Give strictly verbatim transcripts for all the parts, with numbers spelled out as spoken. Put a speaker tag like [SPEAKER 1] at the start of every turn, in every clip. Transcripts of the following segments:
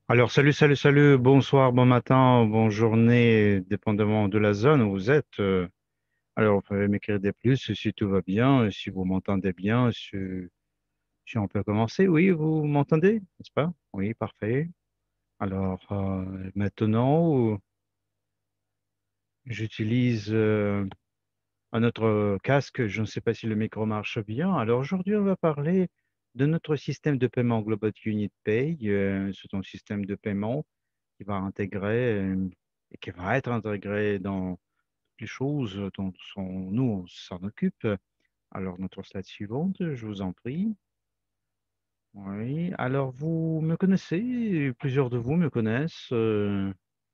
[SPEAKER 1] Alors, salut, salut, salut, bonsoir, bon matin, bonne journée, dépendamment de la zone où vous êtes. Euh, Alors, vous pouvez m'écrire des plus si tout va bien, si vous m'entendez bien, si, si on peut commencer. Oui, vous m'entendez, n'est-ce pas? Oui, parfait. Alors, euh, maintenant, j'utilise euh, un autre casque. Je ne sais pas si le micro marche bien. Alors, aujourd'hui, on va parler de notre système de paiement Global Unit Pay. Euh, c'est un système de paiement qui va intégrer euh, et qui va être intégré dans les choses dont sont- nous on s'en occupe. Alors, notre slide suivante, je vous en prie. Oui, alors vous me connaissez, plusieurs de vous me connaissent. euh,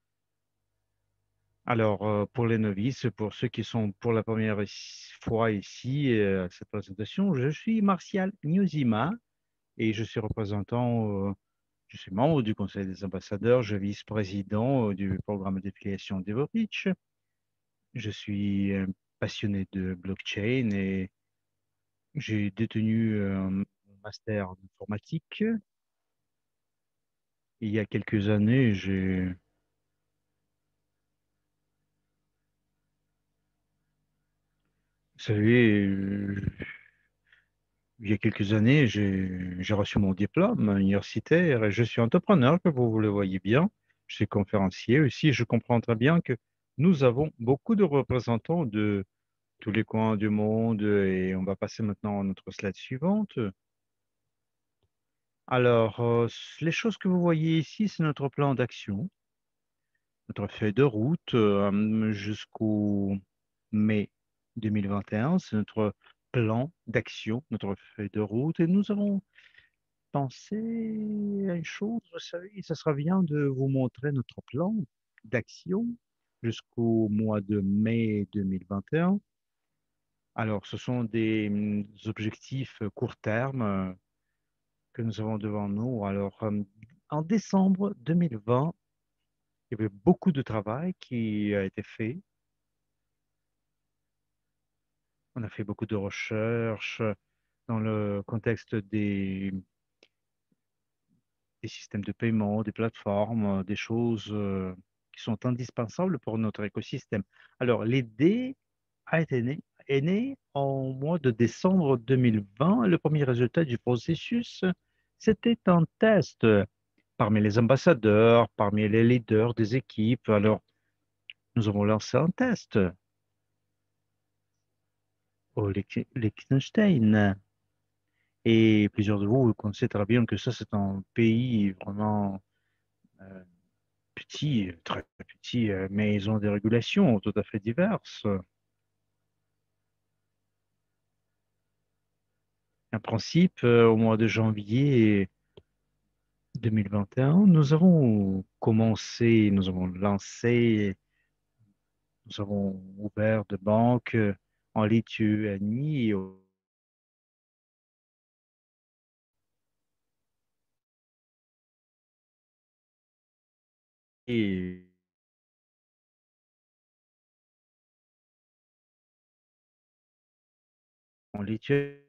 [SPEAKER 1] alors, euh, pour les novices, pour ceux qui sont pour la première ici- fois ici euh, à cette présentation, je suis Martial Niozima et je suis représentant, euh, je suis membre du Conseil des ambassadeurs, je suis vice-président euh, du programme d'affiliation DevoReach. Je suis euh, passionné de blockchain et j'ai détenu euh, un master d'informatique. Il y a quelques années, j'ai, vous savez, euh, il y a quelques années, j'ai j'ai reçu mon diplôme universitaire et je suis entrepreneur, que vous, vous le voyez bien. Je suis conférencier aussi. Je comprends très bien que nous avons beaucoup de représentants de tous les coins du monde et on va passer maintenant à notre slide suivante. Alors, euh, les choses que vous voyez ici, c'est notre plan d'action, notre feuille de route euh, jusqu'au mai deux mille vingt et un. C'est notre plan d'action, notre feuille de route. Et nous avons pensé à une chose, vous savez, ça sera bien de vous montrer notre plan d'action jusqu'au mois de mai deux mille vingt et un. Alors, ce sont des hum, objectifs court terme euh, que nous avons devant nous. Alors, euh, en décembre deux mille vingt, il y avait beaucoup de travail qui a été fait. On a fait beaucoup de recherches dans le contexte des, des systèmes de paiement, des plateformes, euh, des choses euh, qui sont indispensables pour notre écosystème. Alors, l'idée a été née, est née en mois de décembre deux mille vingt. Le premier résultat du processus, c'était un test parmi les ambassadeurs, parmi les leaders des équipes. Alors, nous avons lancé un test au Liech- Liechtenstein. Et plusieurs de vous, vous connaissez très bien que ça, c'est un pays vraiment euh, petit, très petit, euh, mais ils ont des régulations tout à fait diverses. En principe, euh, au mois de janvier deux mille vingt et un, nous avons commencé, nous avons lancé, nous avons ouvert des banques euh, en Lituanie et au- et en Lituanie.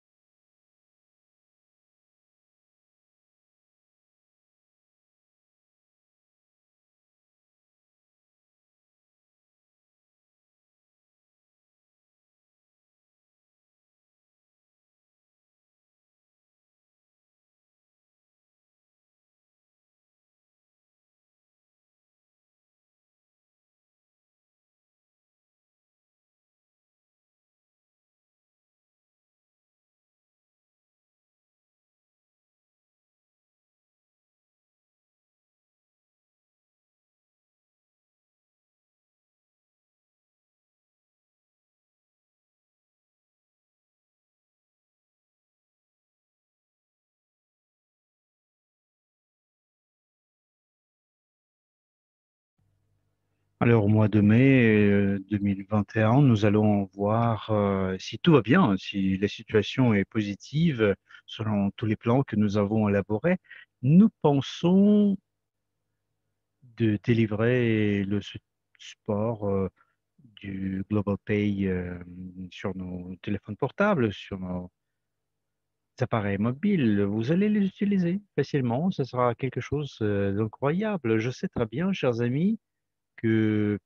[SPEAKER 1] Alors, au mois de mai euh, deux mille vingt et un, nous allons voir euh, si tout va bien, si la situation est positive euh, selon tous les plans que nous avons élaborés. Nous pensons de délivrer le su- support euh, du Global Pay euh, sur nos téléphones portables, sur nos appareils mobiles, vous allez les utiliser facilement. Ce sera quelque chose euh, d'incroyable. Je sais très bien, chers amis, que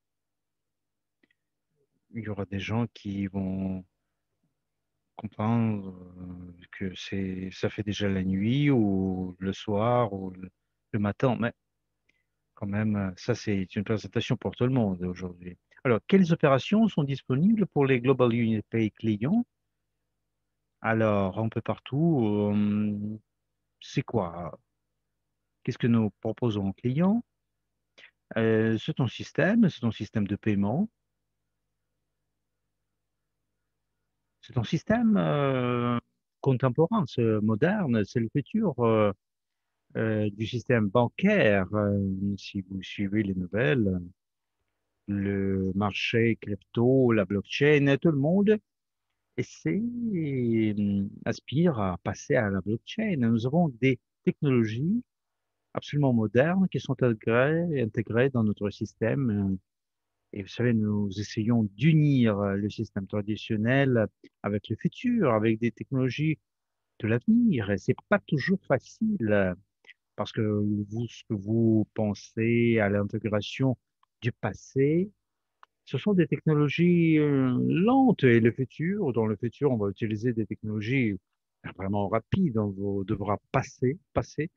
[SPEAKER 1] il y aura des gens qui vont comprendre euh, que c'est, ça fait déjà la nuit ou le soir ou le, le matin, mais quand même, euh, ça c'est une présentation pour tout le monde aujourd'hui. Alors, quelles opérations sont disponibles pour les Global Unit Pay clients? Alors, un peu partout, euh, c'est quoi? Qu'est-ce que nous proposons aux clients? Euh, c'est un système, c'est un système de paiement, c'est un système euh, contemporain, c'est moderne, c'est le futur. euh, euh, du système bancaire. Euh, si vous suivez les nouvelles, le marché crypto, la blockchain, tout le monde essaie, euh, aspire à passer à la blockchain. Nous avons des technologies absolument modernes qui sont intégrées, intégrées dans notre système. Et vous savez, nous essayons d'unir le système traditionnel avec le futur, avec des technologies de l'avenir. Et c'est pas toujours facile. Parce que vous, ce que vous pensez à l'intégration du passé, ce sont des technologies euh, lentes et le futur, dans le futur, on va utiliser des technologies vraiment rapides. On va- devra passer, passer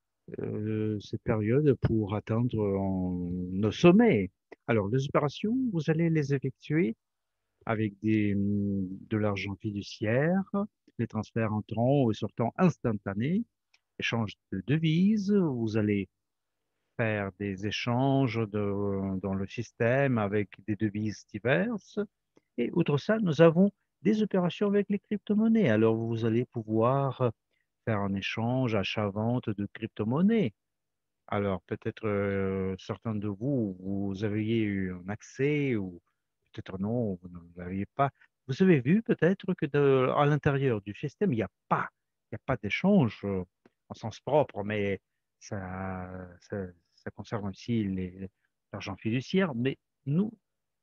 [SPEAKER 1] euh, cette période pour atteindre en- nos sommets. Alors, les opérations, vous allez les effectuer avec des, hum, de l'argent fiduciaire, les transferts entrants et sortant instantanés, échange de devises, vous allez faire des échanges de- dans le système avec des devises diverses. Et outre ça, nous avons des opérations avec les crypto-monnaies. Alors, vous allez pouvoir faire un échange, achat-vente de crypto-monnaies. Alors, peut-être euh, certains de vous, vous aviez eu un accès ou peut-être non, vous ne l'aviez pas. Vous avez vu peut-être que de- à l'intérieur du système, il n'y a pas, il y a pas d'échange euh, en sens propre, mais ça, ça, ça concerne aussi les- l'argent fiduciaire. Mais nous,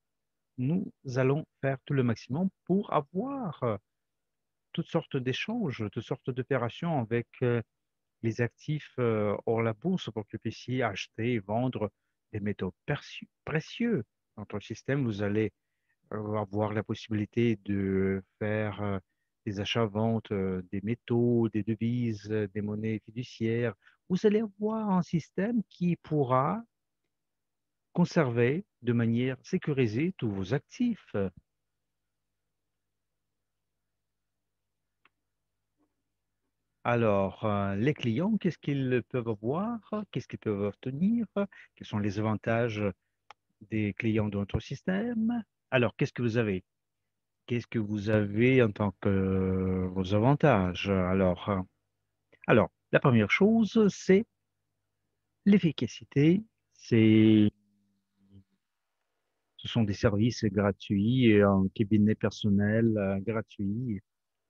[SPEAKER 1] nous allons faire tout le maximum pour avoir euh, toutes sortes d'échanges, toutes sortes d'opérations avec euh, les actifs euh, hors la bourse pour que vous puissiez acheter et vendre des métaux perçu- précieux. Dans votre système, vous allez euh, avoir la possibilité de faire euh, des achats-ventes euh, des métaux, des devises, euh, des monnaies fiduciaires. Vous allez avoir un système qui pourra conserver de manière sécurisée tous vos actifs. Alors, euh, les clients, qu'est-ce qu'ils peuvent avoir? Qu'est-ce qu'ils peuvent obtenir? Quels sont les avantages des clients de notre système? Alors, qu'est-ce que vous avez? Qu'est-ce que vous avez en tant que euh, vos avantages? Alors, euh, alors, la première chose, c'est l'efficacité. C'est, ce sont des services gratuits et un cabinet personnel euh, gratuit.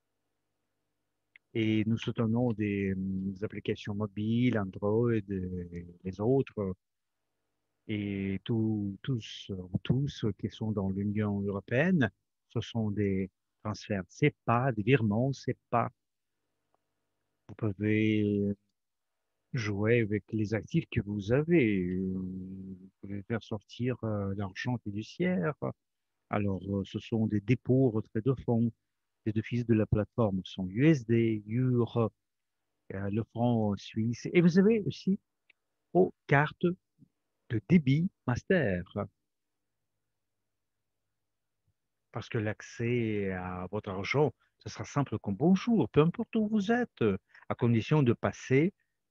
[SPEAKER 1] Et nous soutenons des, des applications mobiles, Android et les autres. Et tous, tous, ou tous qui sont dans l'Union européenne, ce sont des transferts c'est pas des virements c'est pas. Vous pouvez jouer avec les actifs que vous avez. euh, Vous pouvez faire sortir euh, l'argent fiduciaire. Alors, euh, ce sont des dépôts, retraits de fonds. Les devises de la plateforme sont U S D, euro, euh, le franc suisse. Et vous avez aussi vos cartes de débit master. Parce que l'accès à votre argent, ce sera simple comme bonjour, peu importe où vous êtes, euh, à condition de passer,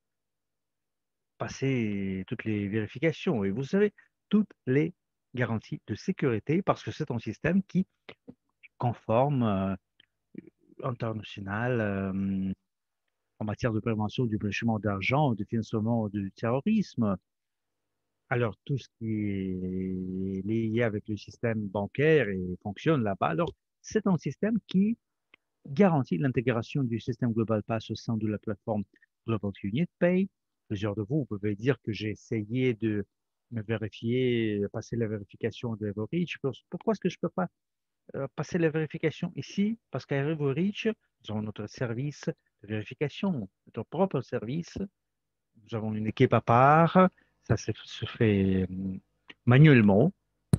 [SPEAKER 1] passer toutes les vérifications. Et vous avez toutes les garanties de sécurité parce que c'est un système qui est conforme euh, international euh, en matière de prévention du blanchiment d'argent, du financement du terrorisme. Alors, tout ce qui est lié avec le système bancaire et fonctionne là-bas. Alors, c'est un système qui garantit l'intégration du système Global Pass au sein de la plateforme Global Unit Pay. Plusieurs de vous, vous pouvez dire que j'ai essayé de me vérifier, passer la vérification de Everreach. Pourquoi est-ce que je ne peux pas euh, passer la vérification ici, parce qu'à RevoReach, nous avons notre service de vérification, notre propre service. Nous avons une équipe à part. Ça se, se fait euh, manuellement.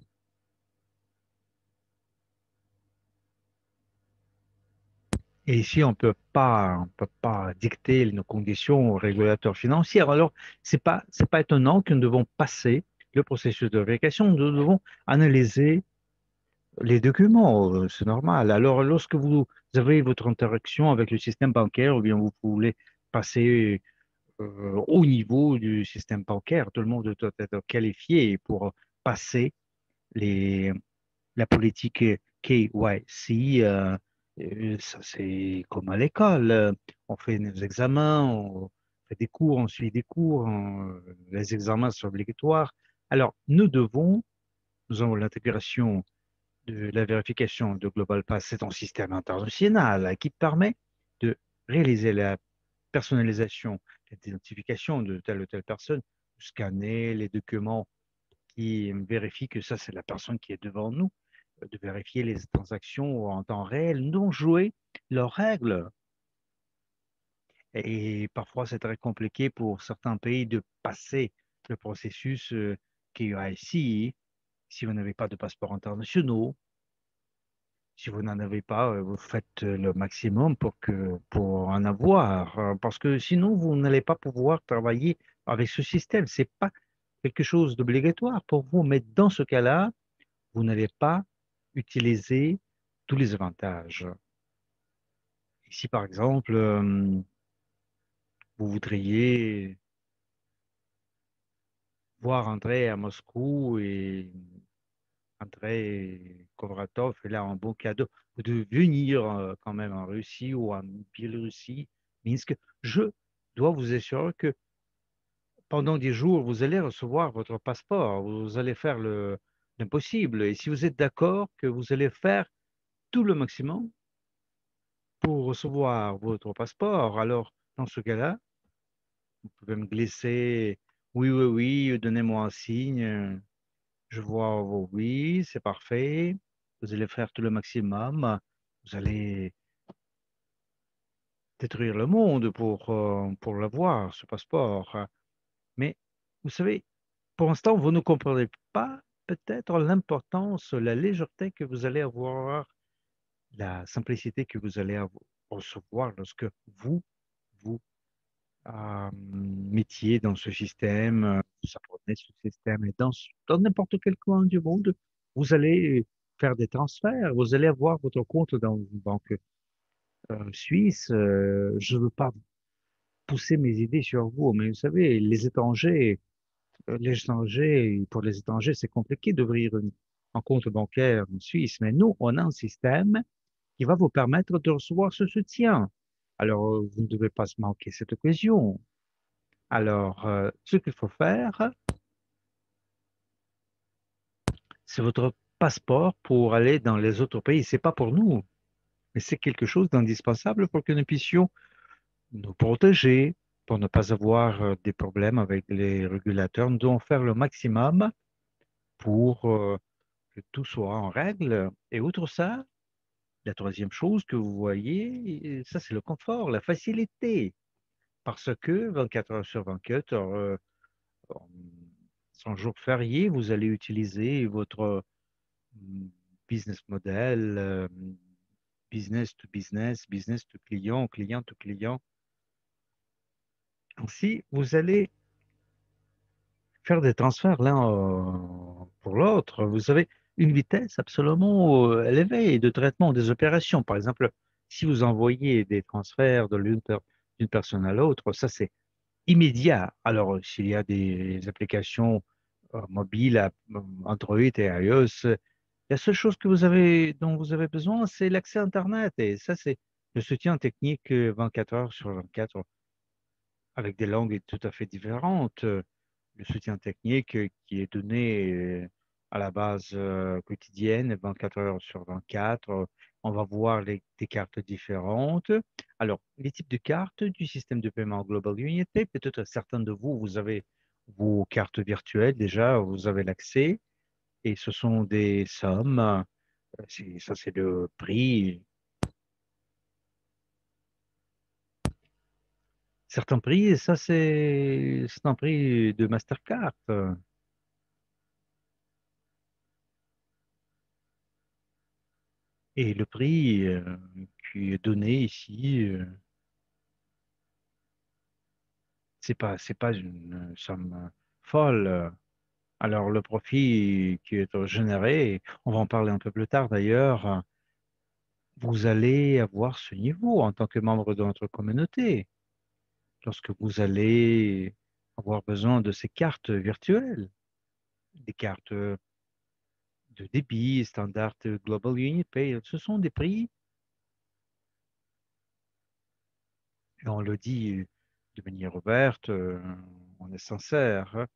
[SPEAKER 1] Et ici, on peut pas, on peut pas dicter nos conditions aux régulateurs financiers. Alors, c'est pas, c'est pas étonnant que nous devons passer le processus de vérification. Nous devons analyser les documents. euh, C'est normal. Alors, lorsque vous avez votre interaction avec le système bancaire, ou bien vous voulez passer euh, au niveau du système bancaire, tout le monde doit être qualifié pour passer les, la politique K Y C. euh, euh, ça, c'est comme à l'école. euh, On fait nos examens, on fait des cours, on suit des cours, on- les examens sont obligatoires. Alors, nous devons, nous avons l'intégration de la vérification de Global Pass, c'est un système international qui permet de réaliser la personnalisation, l'identification de telle ou telle personne, scanner les documents qui vérifient que ça, c'est la personne qui est devant nous, euh, de vérifier les transactions en temps réel, non jouer leurs règles. Et parfois, c'est très compliqué pour certains pays de passer le processus euh, K Y C si vous n'avez pas de passeport international. Si vous n'en avez pas, euh, vous faites euh, le maximum pour que, pour en avoir, euh, parce que sinon, vous n'allez pas pouvoir travailler avec ce système. C'est pas quelque chose d'obligatoire pour vous, mais dans ce cas-là, vous n'allez pas utiliser tous les avantages. Ici, par exemple, euh, vous voudriez voir André à Moscou et André Kovratov est là un bon cadeau de venir euh, quand même en Russie ou en Biélorussie, Minsk. Je dois vous assurer que pendant des jours, vous allez recevoir votre passeport. Vous allez faire le l'impossible. Et si vous êtes d'accord que vous allez faire tout le maximum pour recevoir votre passeport, alors dans ce cas-là, vous pouvez me glisser, oui, oui, oui, donnez-moi un signe. Je vois vos oui, c'est parfait. Vous allez faire tout le maximum. Vous allez détruire le monde pour, euh, pour l'avoir, ce passeport. Mais vous savez, pour l'instant, vous ne comprenez pas peut-être l'importance, la légèreté que vous allez avoir, la simplicité que vous allez avoir, recevoir lorsque vous, vous euh, mettiez dans ce système, euh, vous apprenez ce système et dans, dans n'importe quel coin du monde, vous allez faire des transferts, vous allez avoir votre compte dans une banque euh, suisse. Euh, je ne veux pas pousser mes idées sur vous, mais vous savez, les étrangers, euh, les étrangers, pour les étrangers, c'est compliqué d'ouvrir une- un compte bancaire en Suisse, mais nous, on a un système qui va vous permettre de recevoir ce soutien. Alors, euh, vous ne devez pas se manquer cette occasion. Alors, euh, ce qu'il faut faire, c'est votre passeport pour aller dans les autres pays. C'est pas pour nous, mais c'est quelque chose d'indispensable pour que nous puissions nous protéger, pour ne pas avoir euh, des problèmes avec les régulateurs. Nous devons faire le maximum pour euh, que tout soit en règle. Et outre ça, la troisième chose que vous voyez, ça c'est le confort, la facilité. Parce que vingt-quatre heures sur vingt-quatre, euh, sans jour férié, vous allez utiliser votre mm, business model, euh, business to business, business to client, client to client. Ainsi, vous allez faire des transferts l'un euh, pour l'autre. Vous avez une vitesse absolument euh, élevée de traitement des opérations. Par exemple, si vous envoyez des transferts de l'une per- d'une personne à l'autre, ça c'est immédiat. Alors, s'il y a des applications euh, mobiles, à- euh, Android et iOS, la seule chose que vous avez, dont vous avez besoin, c'est l'accès à Internet. Et ça, c'est le soutien technique euh, vingt-quatre heures sur vingt-quatre avec des langues tout à fait différentes. Euh, Le soutien technique euh, qui est donné euh, à la base euh, quotidienne, vingt-quatre heures sur vingt-quatre. Euh, On va voir les, des cartes différentes. Alors, les types de cartes du système de paiement Global Unity, peut-être certains de vous, vous avez vos cartes virtuelles déjà, vous avez l'accès et ce sont des sommes. C'est- Ça, c'est le prix. Certains prix, ça, c'est c'est un prix de Mastercard. Et le prix euh, qui est donné ici, euh, c'est pas, c'est pas une somme folle. Alors, le profit qui est généré, on va en parler un peu plus tard d'ailleurs, vous allez avoir ce niveau en tant que membre de notre communauté. Lorsque vous allez avoir besoin de ces cartes virtuelles, des cartes de débit, standard Global Unit Pay, ce sont des prix, et on le dit de manière ouverte, euh, on est sincère, hein,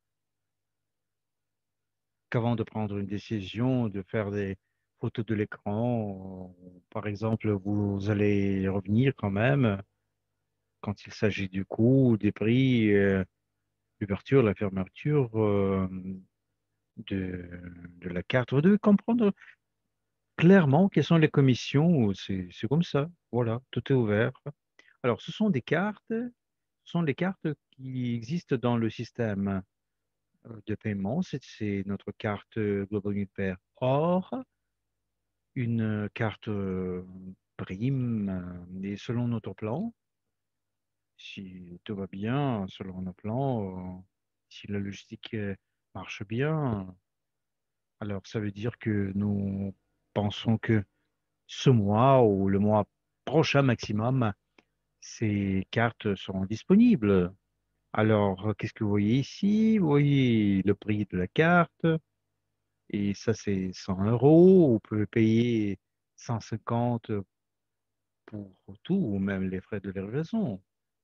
[SPEAKER 1] qu'avant de prendre une décision, de faire des photos de l'écran, euh, par exemple, vous allez revenir quand même quand il s'agit du coût, des prix, euh, l'ouverture, la fermeture euh, de, de la carte. Vous devez comprendre clairement quelles sont les commissions. C'est, c'est comme ça. Voilà, tout est ouvert. Alors, ce sont des cartes, ce sont les cartes qui existent dans le système euh, de paiement. C'est c'est notre carte euh, Global Unipay Or, une carte euh, prime, euh, et selon notre plan, si tout va bien, selon nos plans, euh, si la logistique euh, marche bien, alors ça veut dire que nous pensons que ce mois ou le mois prochain maximum, ces cartes seront disponibles. Alors, qu'est-ce que vous voyez ici? Vous voyez le prix de la carte, et ça, c'est cent euros. Vous pouvez payer cent cinquante pour tout, ou même les frais de livraison.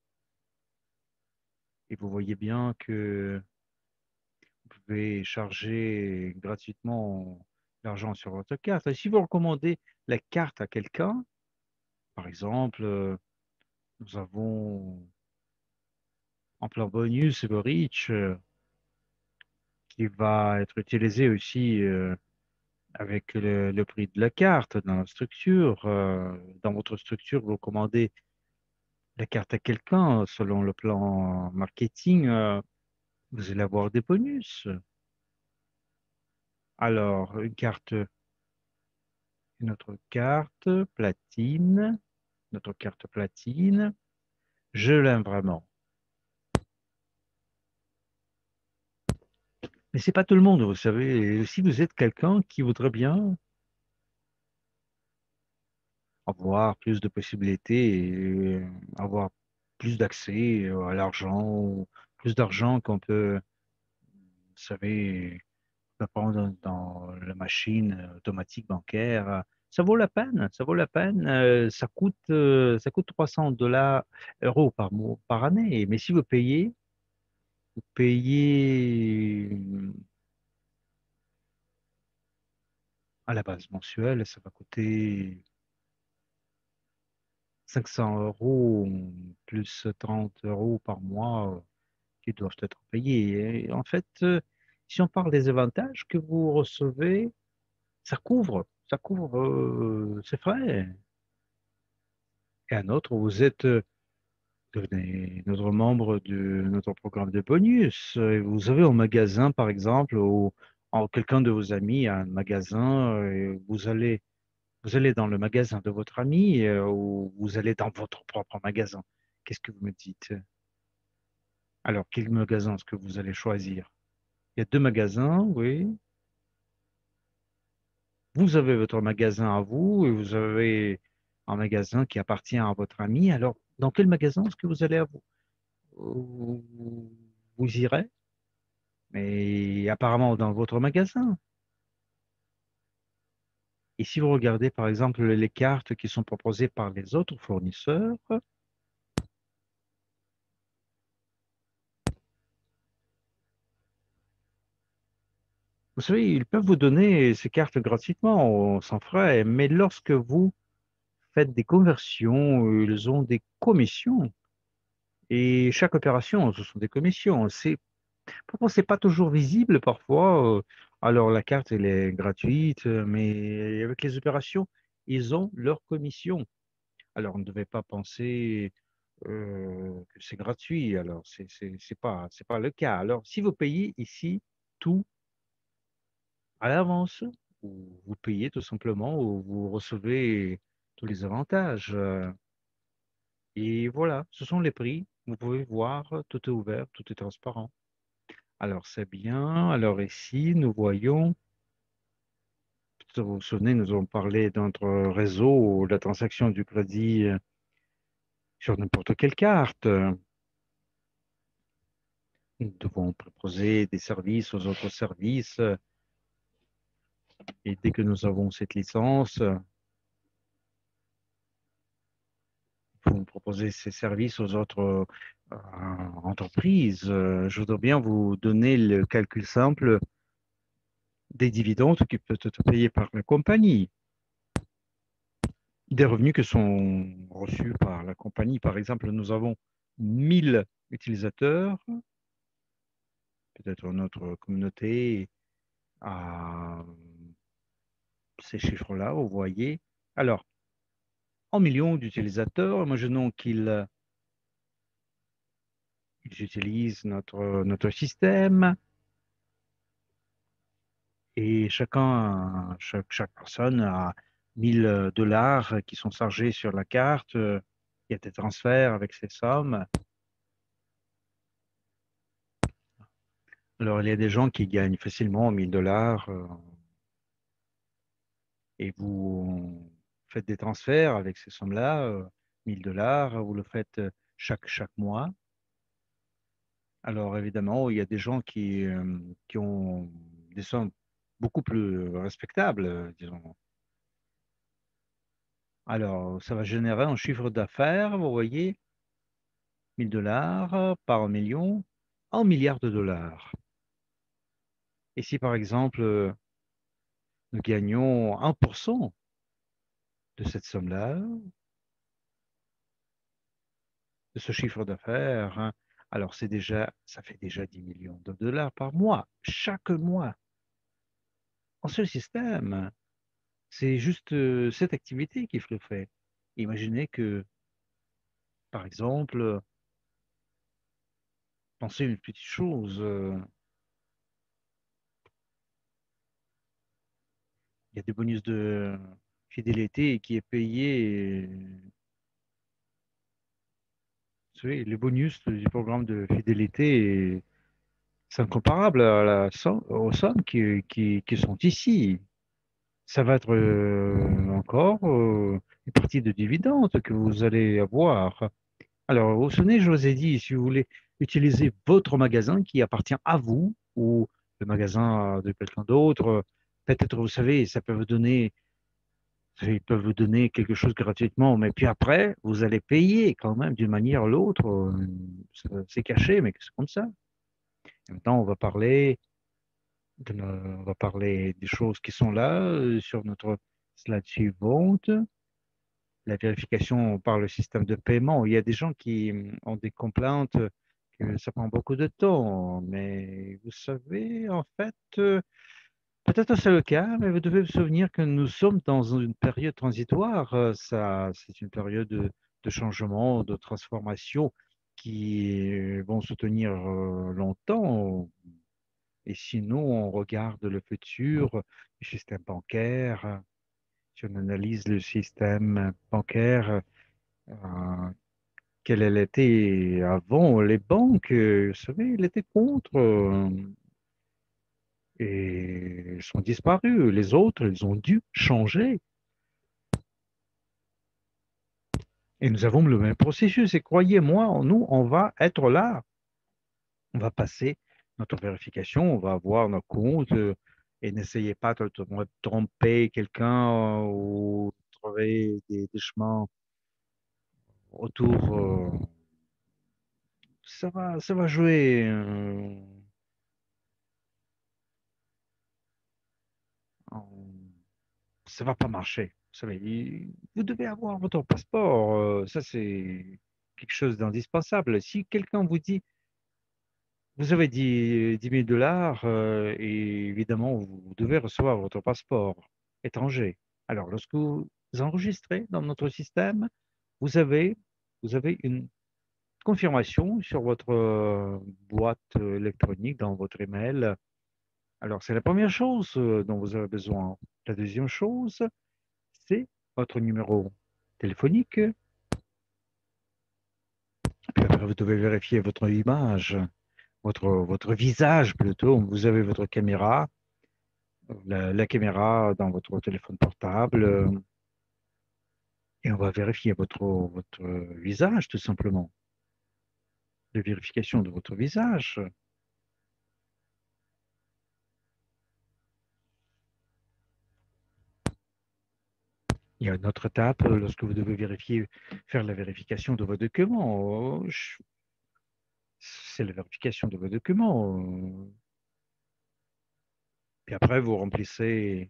[SPEAKER 1] Et vous voyez bien que vous pouvez charger gratuitement l'argent sur votre carte. Et si vous recommandez la carte à quelqu'un, par exemple, euh, nous avons en plan bonus le Reach euh, qui va être utilisé aussi euh, avec le, le prix de la carte dans la structure. Euh, dans votre structure, vous commandez la carte à quelqu'un selon le plan marketing, euh, vous allez avoir des bonus. Alors, une carte, notre carte platine, notre carte platine, je l'aime vraiment. Mais c'est pas tout le monde, vous savez. Et si vous êtes quelqu'un qui voudrait bien avoir plus de possibilités et euh, avoir plus d'accès euh, à l'argent, ou plus d'argent qu'on peut, vous savez, peut prendre dans la machine automatique bancaire, euh, ça vaut la peine, ça vaut la peine. Euh, ça coûte, euh, ça coûte trois cents dollars, euros par mois, par année. Mais si vous payez, vous payez euh, à la base mensuelle, ça va coûter cinq cents euros plus trente euros par mois euh, qui doivent être payés. Et en fait, euh, si on parle des avantages que vous recevez, ça couvre, ça couvre euh, ces frais. Et un autre, vous êtes euh, devenez notre membre de notre programme de bonus. Et vous avez un magasin, par exemple, ou en quelqu'un de vos amis a un magasin, euh, et vous allez, vous allez dans le magasin de votre ami euh, ou vous allez dans votre propre magasin. Qu'est-ce que vous me dites? Alors, quel magasin est-ce que vous allez choisir? Il y a deux magasins, oui. Vous avez votre magasin à vous et vous avez un magasin qui appartient à votre ami. Alors, dans quel magasin est-ce que vous allez à vous? Vous vous irez, mais apparemment dans votre magasin. Et si vous regardez, par exemple, les cartes qui sont proposées par les autres fournisseurs, vous savez, ils peuvent vous donner ces cartes gratuitement, sans frais, mais lorsque vous faites des conversions, ils ont des commissions. Et chaque opération, ce sont des commissions. C'est Pourquoi c'est pas toujours visible parfois. euh, Alors, la carte, elle est gratuite, euh, mais avec les opérations, ils ont leur commission. Alors, on ne devait pas penser euh, que c'est gratuit. Alors, c'est c'est c'est pas, c'est pas le cas. Alors, si vous payez ici tout à l'avance, ou vous payez tout simplement, ou vous recevez tous les avantages. euh, Et voilà, ce sont les prix. Vous pouvez voir, tout est ouvert, tout est transparent. Alors, c'est bien. Alors, ici, nous voyons, peut-être vous vous souvenez, nous avons parlé de notre réseau, la transaction du crédit euh, sur n'importe quelle carte. Nous devons proposer des services aux autres services. euh, Et dès que nous avons cette licence, euh, nous pouvons proposer ces services aux autres euh, entreprises. Euh, Je voudrais bien vous donner le calcul simple des dividendes qui peuvent être payés par la compagnie, des revenus qui sont reçus par la compagnie. Par exemple, nous avons mille utilisateurs, peut-être notre communauté a ces chiffres-là, vous voyez. Alors, en millions d'utilisateurs, imaginons qu'ils ils utilisent notre, notre système et chacun, chaque, chaque personne a mille dollars qui sont chargés sur la carte. Il y a des transferts avec ces sommes. Alors, il y a des gens qui gagnent facilement mille dollars euh, et vous faites des transferts avec ces sommes-là, euh, mille dollars, vous le faites euh, chaque, chaque mois. Alors, évidemment, il y a des gens qui, euh, qui ont des sommes beaucoup plus respectables, euh, disons. Alors, ça va générer un chiffre d'affaires, vous voyez, mille dollars par million, en milliards de dollars. Et si, par exemple, euh, nous gagnons un pour cent de cette somme-là, de ce chiffre d'affaires, hein, alors c'est déjà, ça fait déjà dix millions de dollars par mois, chaque mois, en ce système. C'est juste euh, cette activité qui le fait. Imaginez que, par exemple, pensez une petite chose, euh, il y a des bonus de fidélité qui est payé. Vous savez, les bonus du programme de fidélité sont comparables à la somme- aux sommes qui, qui, qui sont ici. Ça va être euh, encore euh, une partie de dividendes que vous allez avoir. Alors, vous vous souvenez, je vous ai dit, si vous voulez utiliser votre magasin qui appartient à vous ou le magasin de quelqu'un d'autre, peut-être, vous savez, ça peut vous donner ils peuvent vous donner quelque chose gratuitement, mais puis après, vous allez payer quand même d'une manière ou l'autre. euh, C'est caché, mais c'est comme ça. Maintenant, on va parler de nos- on va parler des choses qui sont là euh, sur notre slide suivante. La vérification par le système de paiement. Il y a des gens qui hum, ont des complaintes que ça prend beaucoup de temps, mais vous savez, en fait, euh, peut-être c'est le cas, mais vous devez vous souvenir que nous sommes dans une période transitoire. Euh, Ça, c'est une période de, de changement, de transformation qui euh, vont se tenir euh, longtemps. Et sinon, on regarde le futur du système bancaire. Si on analyse le système bancaire, euh, quel elle était avant, les banques, euh, vous savez, elles étaient contre. euh, et ils sont disparus. Les autres, ils ont dû changer. Et nous avons le même processus. Et croyez-moi, nous, on va être là. On va passer notre vérification, on va avoir nos comptes. euh, Et n'essayez pas de, de tromper quelqu'un euh, ou trouver des, des chemins autour. euh, ça va, ça va jouer. euh, en- ça va pas marcher. Vous savez, il- vous devez avoir votre passeport. euh, ça, c'est quelque chose d'indispensable. Si quelqu'un vous dit vous avez dit dix mille dollars euh, et évidemment, vous devez recevoir votre passeport étranger. Alors, lorsque vous enregistrez dans notre système, vous avez, vous avez une confirmation sur votre euh, boîte euh, électronique, dans votre email. Alors, c'est la première chose euh, dont vous avez besoin. La deuxième chose, c'est votre numéro téléphonique. Puis après, vous devez vérifier votre image, votre, votre visage plutôt. Vous avez votre caméra, la, la caméra dans votre téléphone portable, euh, et on va vérifier votre, votre visage tout simplement. La vérification de votre visage. Il y a une autre étape euh, lorsque vous devez vérifier, faire la vérification de vos documents. Euh, je- C'est la vérification de vos documents. euh. Puis après, vous remplissez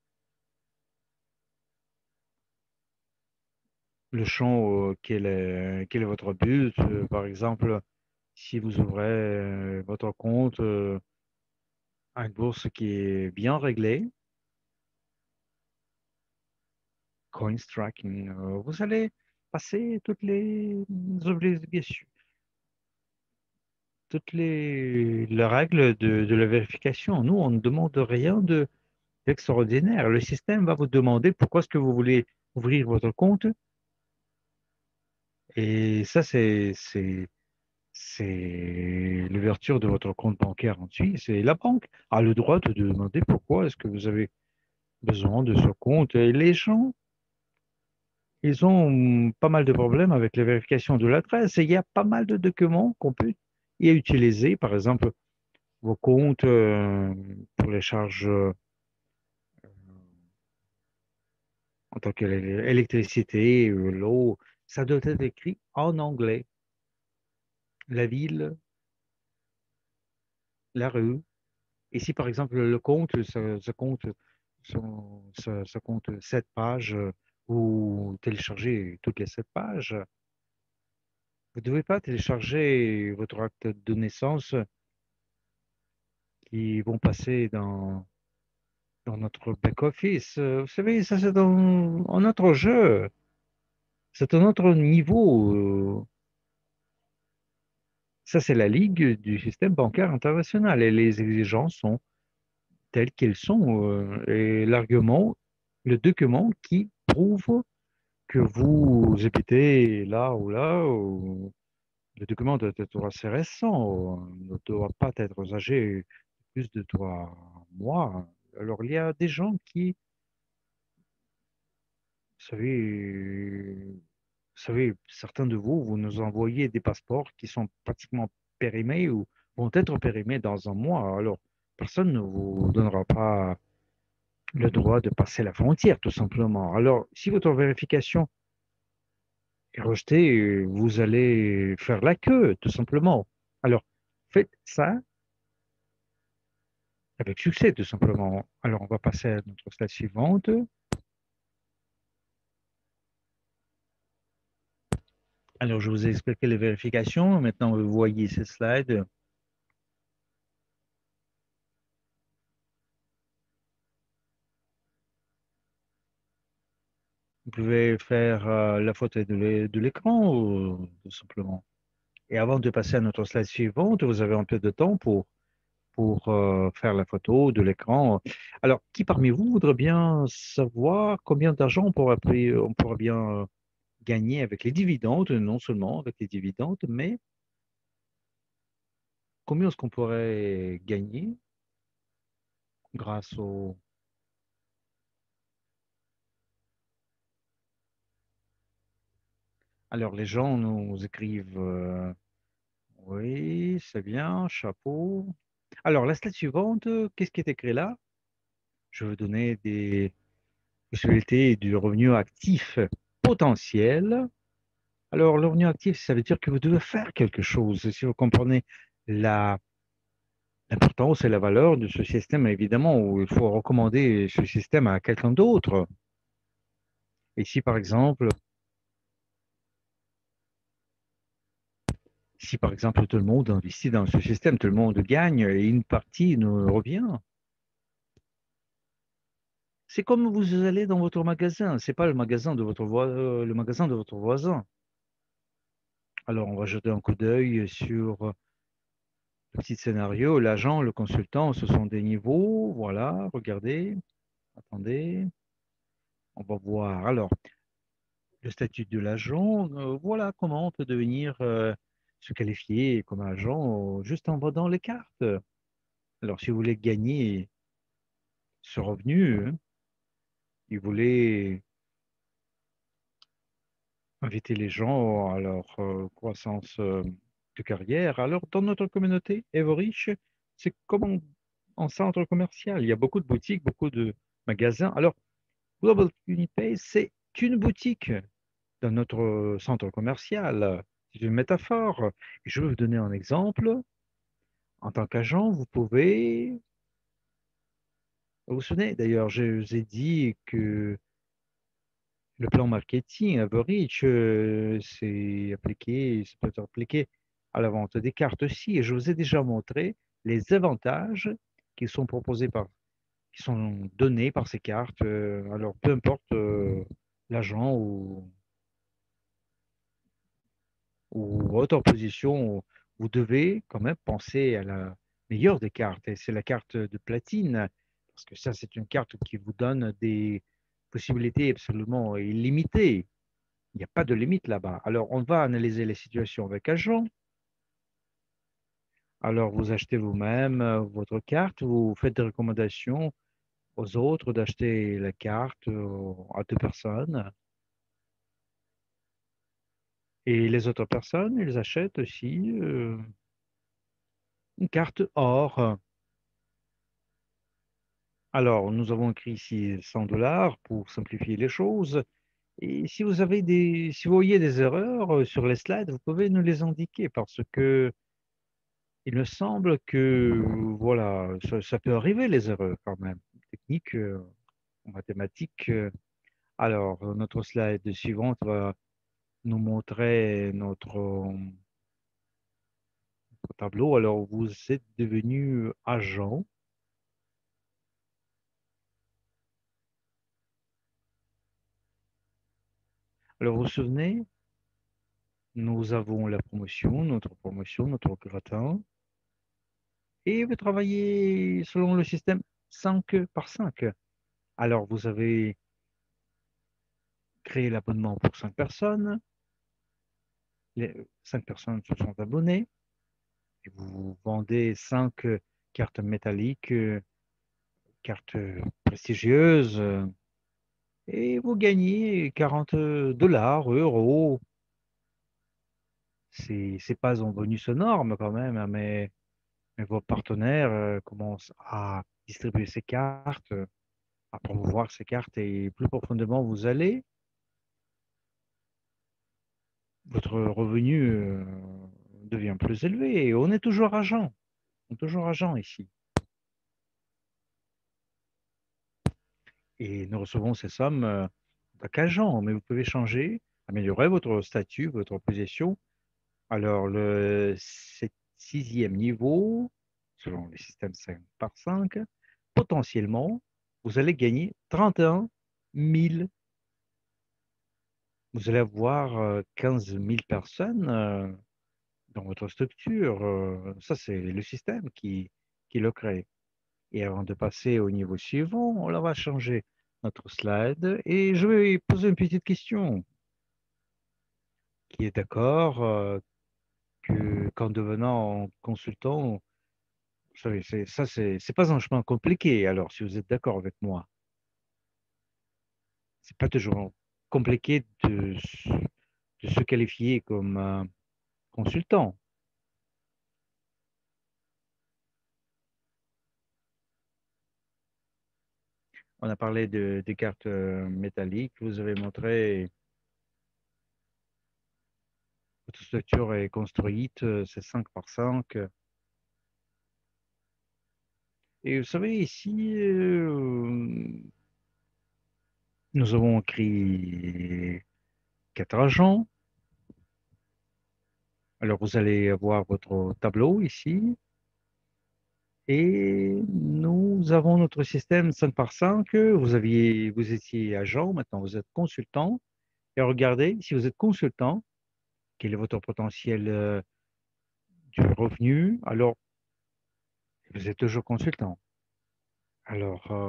[SPEAKER 1] le champ, euh, quel est, quel est votre but. Euh, Par exemple, si vous ouvrez euh, votre compte euh, à une bourse qui est bien réglée, Coins Tracking, euh, vous allez passer toutes les obligations, toutes les, les règles de, de la vérification. Nous, on ne demande rien de extraordinaire. Le système va vous demander pourquoi est-ce que vous voulez ouvrir votre compte. Et ça, c'est, c'est, c'est l'ouverture de votre compte bancaire en Suisse. Et la banque a le droit de demander pourquoi est-ce que vous avez besoin de ce compte. Et les gens, ils ont pas mal de problèmes avec la vérification de l'adresse. Et il y a pas mal de documents qu'on peut y utiliser. Par exemple, vos comptes euh, pour les charges euh, en tant qu'électricité, euh, l'eau, ça doit être écrit en anglais. La ville, la rue. Et si par exemple le compte, ça, ça compte, ça, ça- ça compte sept pages, euh, vous téléchargez toutes les sept pages, vous ne devez pas télécharger votre acte de naissance qui vont passer dans, dans notre back-office. Euh, Vous savez, ça c'est dans, un autre jeu, c'est un autre niveau. euh, Ça, c'est la Ligue du système bancaire international et les exigences sont telles qu'elles sont. euh, Et l'argument, le document qui prouve que vous habitez là ou là, ou le document doit être assez récent, euh, ne doit pas être âgé plus de trois mois. Alors, il y a des gens qui, vous savez, vous savez, certains de vous, vous nous envoyez des passeports qui sont pratiquement périmés ou vont être périmés dans un mois. Alors, personne ne vous donnera pas le droit de passer la frontière, tout simplement. Alors, si votre vérification est rejetée, vous allez faire la queue, tout simplement. Alors, faites ça avec succès, tout simplement. Alors, on va passer à notre slide suivante. Alors, je vous ai expliqué les vérifications. Maintenant, vous voyez ces slides. Vous pouvez faire euh, la photo de l'écran, ou, tout simplement. Et avant de passer à notre slide suivante, vous avez un peu de temps pour pour euh, faire la photo de l'écran. Alors, qui parmi vous voudrait bien savoir combien d'argent on pourrait, payer- on pourrait bien euh, gagner avec les dividendes, non seulement avec les dividendes, mais combien est-ce qu'on pourrait gagner grâce au... Alors, les gens nous écrivent, euh, oui, c'est bien, chapeau. Alors, la slide suivante, qu'est-ce qui est écrit là? Je veux donner des possibilités du revenu actif potentiel. Alors, le revenu actif, ça veut dire que vous devez faire quelque chose. Si vous comprenez la, l'importance et la valeur de ce système, évidemment, où il faut recommander ce système à quelqu'un d'autre. Et si, par exemple, Si par exemple tout le monde investit dans ce système, tout le monde gagne et une partie nous revient. C'est comme vous allez dans votre magasin, c'est pas le magasin de votre voi- euh, le magasin de votre voisin. Alors on va jeter un coup d'œil sur le petit scénario. L'agent, le consultant, ce sont des niveaux. Voilà, regardez, attendez, on va voir. Alors, le statut de l'agent, euh, voilà comment on peut devenir euh, se qualifier comme agent euh, juste en vendant les cartes. Alors, si vous voulez gagner ce revenu, hein, si vous voulez inviter les gens à leur euh, croissance euh, de carrière, alors dans notre communauté, Everich, c'est comme en, en centre commercial. Il y a beaucoup de boutiques, beaucoup de magasins. Alors, Global Unipay, c'est une boutique dans notre centre commercial. C'est une métaphore. Et je vais vous donner un exemple. En tant qu'agent, vous pouvez... Vous vous souvenez, d'ailleurs, je vous ai dit que le plan marketing Average, euh, c'est appliqué, ça peut être appliqué à la vente des cartes aussi. Et je vous ai déjà montré les avantages qui sont proposés par, qui sont donnés par ces cartes. Euh, alors, peu importe euh, l'agent ou ou haute en position, vous devez quand même penser à la meilleure des cartes, et c'est la carte de platine, parce que ça, c'est une carte qui vous donne des possibilités absolument illimitées. Il n'y a pas de limite là-bas. Alors, on va analyser les situations avec agent. Alors, vous achetez vous-même euh, votre carte, vous faites des recommandations aux autres d'acheter la carte euh, à deux personnes. Et les autres personnes, ils achètent aussi euh, une carte or. Alors, nous avons écrit ici cent dollars pour simplifier les choses. Et si vous avez des, si vous voyez des erreurs euh, sur les slides, vous pouvez nous les indiquer parce que il me semble que, voilà, ça, ça peut arriver les erreurs quand même. Technique, euh, en mathématiques. euh. Alors, euh, notre slide suivante va nous montrer notre, euh, notre tableau. Alors, vous êtes devenu agent. Alors, vous vous souvenez, nous avons la promotion, notre promotion, notre gratin. Et vous travaillez selon le système cinq par cinq. Alors, vous avez créé l'abonnement pour cinq personnes. Les cinq personnes se sont abonnées. Et vous vendez cinq cartes métalliques, euh, cartes prestigieuses. euh, Et vous gagnez quarante dollars, euros. C'est, c'est pas un bonus énorme quand même, hein, mais, mais vos partenaires euh, commencent à distribuer ces cartes, à promouvoir ces cartes et plus profondément vous allez, votre revenu euh, devient plus élevé. Et on est toujours agent. On est toujours agent ici. Et nous recevons ces sommes euh, en tant qu'agent. Mais vous pouvez changer, améliorer votre statut, votre position. Alors, le c'est- sixième niveau, selon le système cinq par cinq, potentiellement, vous allez gagner trente et un mille. Vous allez avoir euh, quinze mille personnes euh, dans votre structure. euh, Ça, c'est le système qui, qui le crée. Et avant de passer au niveau suivant, on va changer notre slide et je vais poser une petite question. Qui est d'accord euh, que qu'en devenant consultant, vous savez, c'est, ça, c'est, c'est pas un chemin compliqué. Alors, si vous êtes d'accord avec moi, c'est pas toujours compliqué de, s- de se qualifier comme euh, consultant. On a parlé de, des cartes euh, métalliques. Vous avez montré votre structure est construite, euh, c'est cinq par cinq. Et vous savez, ici, euh, nous avons écrit quatre agents. Alors, vous allez avoir votre tableau ici. Et nous avons notre système cinq par cinq. Vous aviez, vous étiez agent, maintenant vous êtes consultant. Et regardez, si vous êtes consultant, quel est votre potentiel euh, du revenu? Alors, vous êtes toujours consultant. Alors, euh,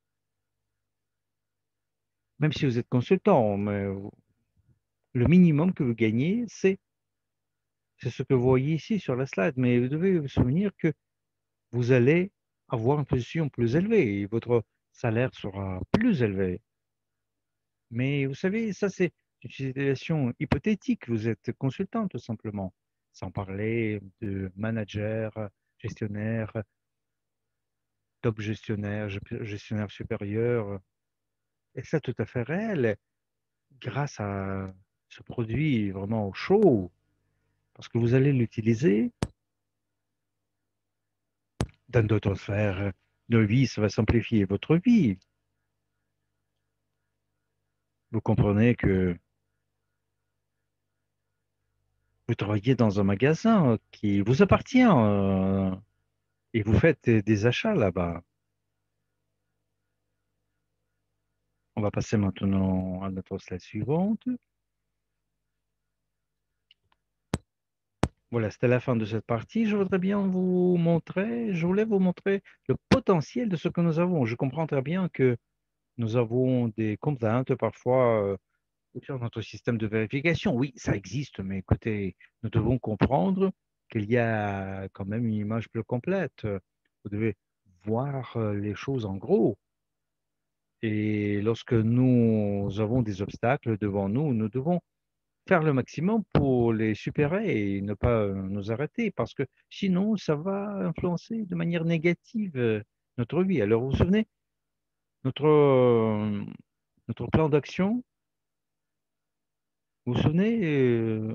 [SPEAKER 1] même si vous êtes consultant, mais le minimum que vous gagnez, c'est c'est ce que vous voyez ici sur la slide. Mais vous devez vous souvenir que vous allez avoir une position plus élevée et votre salaire sera plus élevé. Mais vous savez, ça c'est une situation hypothétique. Vous êtes consultant tout simplement, sans parler de manager, gestionnaire, top gestionnaire, gestionnaire supérieur. Et ça tout à fait réel grâce à ce produit vraiment chaud, parce que vous allez l'utiliser dans d'autres sphères de vie, ça va simplifier votre vie. Vous comprenez que vous travaillez dans un magasin qui vous appartient euh, et vous faites des achats là-bas. On va passer maintenant à notre slide suivante. Voilà, c'était la fin de cette partie. Je voudrais bien vous montrer, je voulais vous montrer le potentiel de ce que nous avons. Je comprends très bien que nous avons des contraintes parfois euh, sur notre système de vérification. Oui, ça existe, mais écoutez, nous devons comprendre qu'il y a quand même une image plus complète. Vous devez voir euh, les choses en gros. Et lorsque nous avons des obstacles devant nous, nous devons faire le maximum pour les supérer et ne pas euh, nous arrêter, parce que sinon, ça va influencer de manière négative euh, notre vie. Alors, vous vous souvenez, notre, euh, notre plan d'action, vous vous souvenez, euh,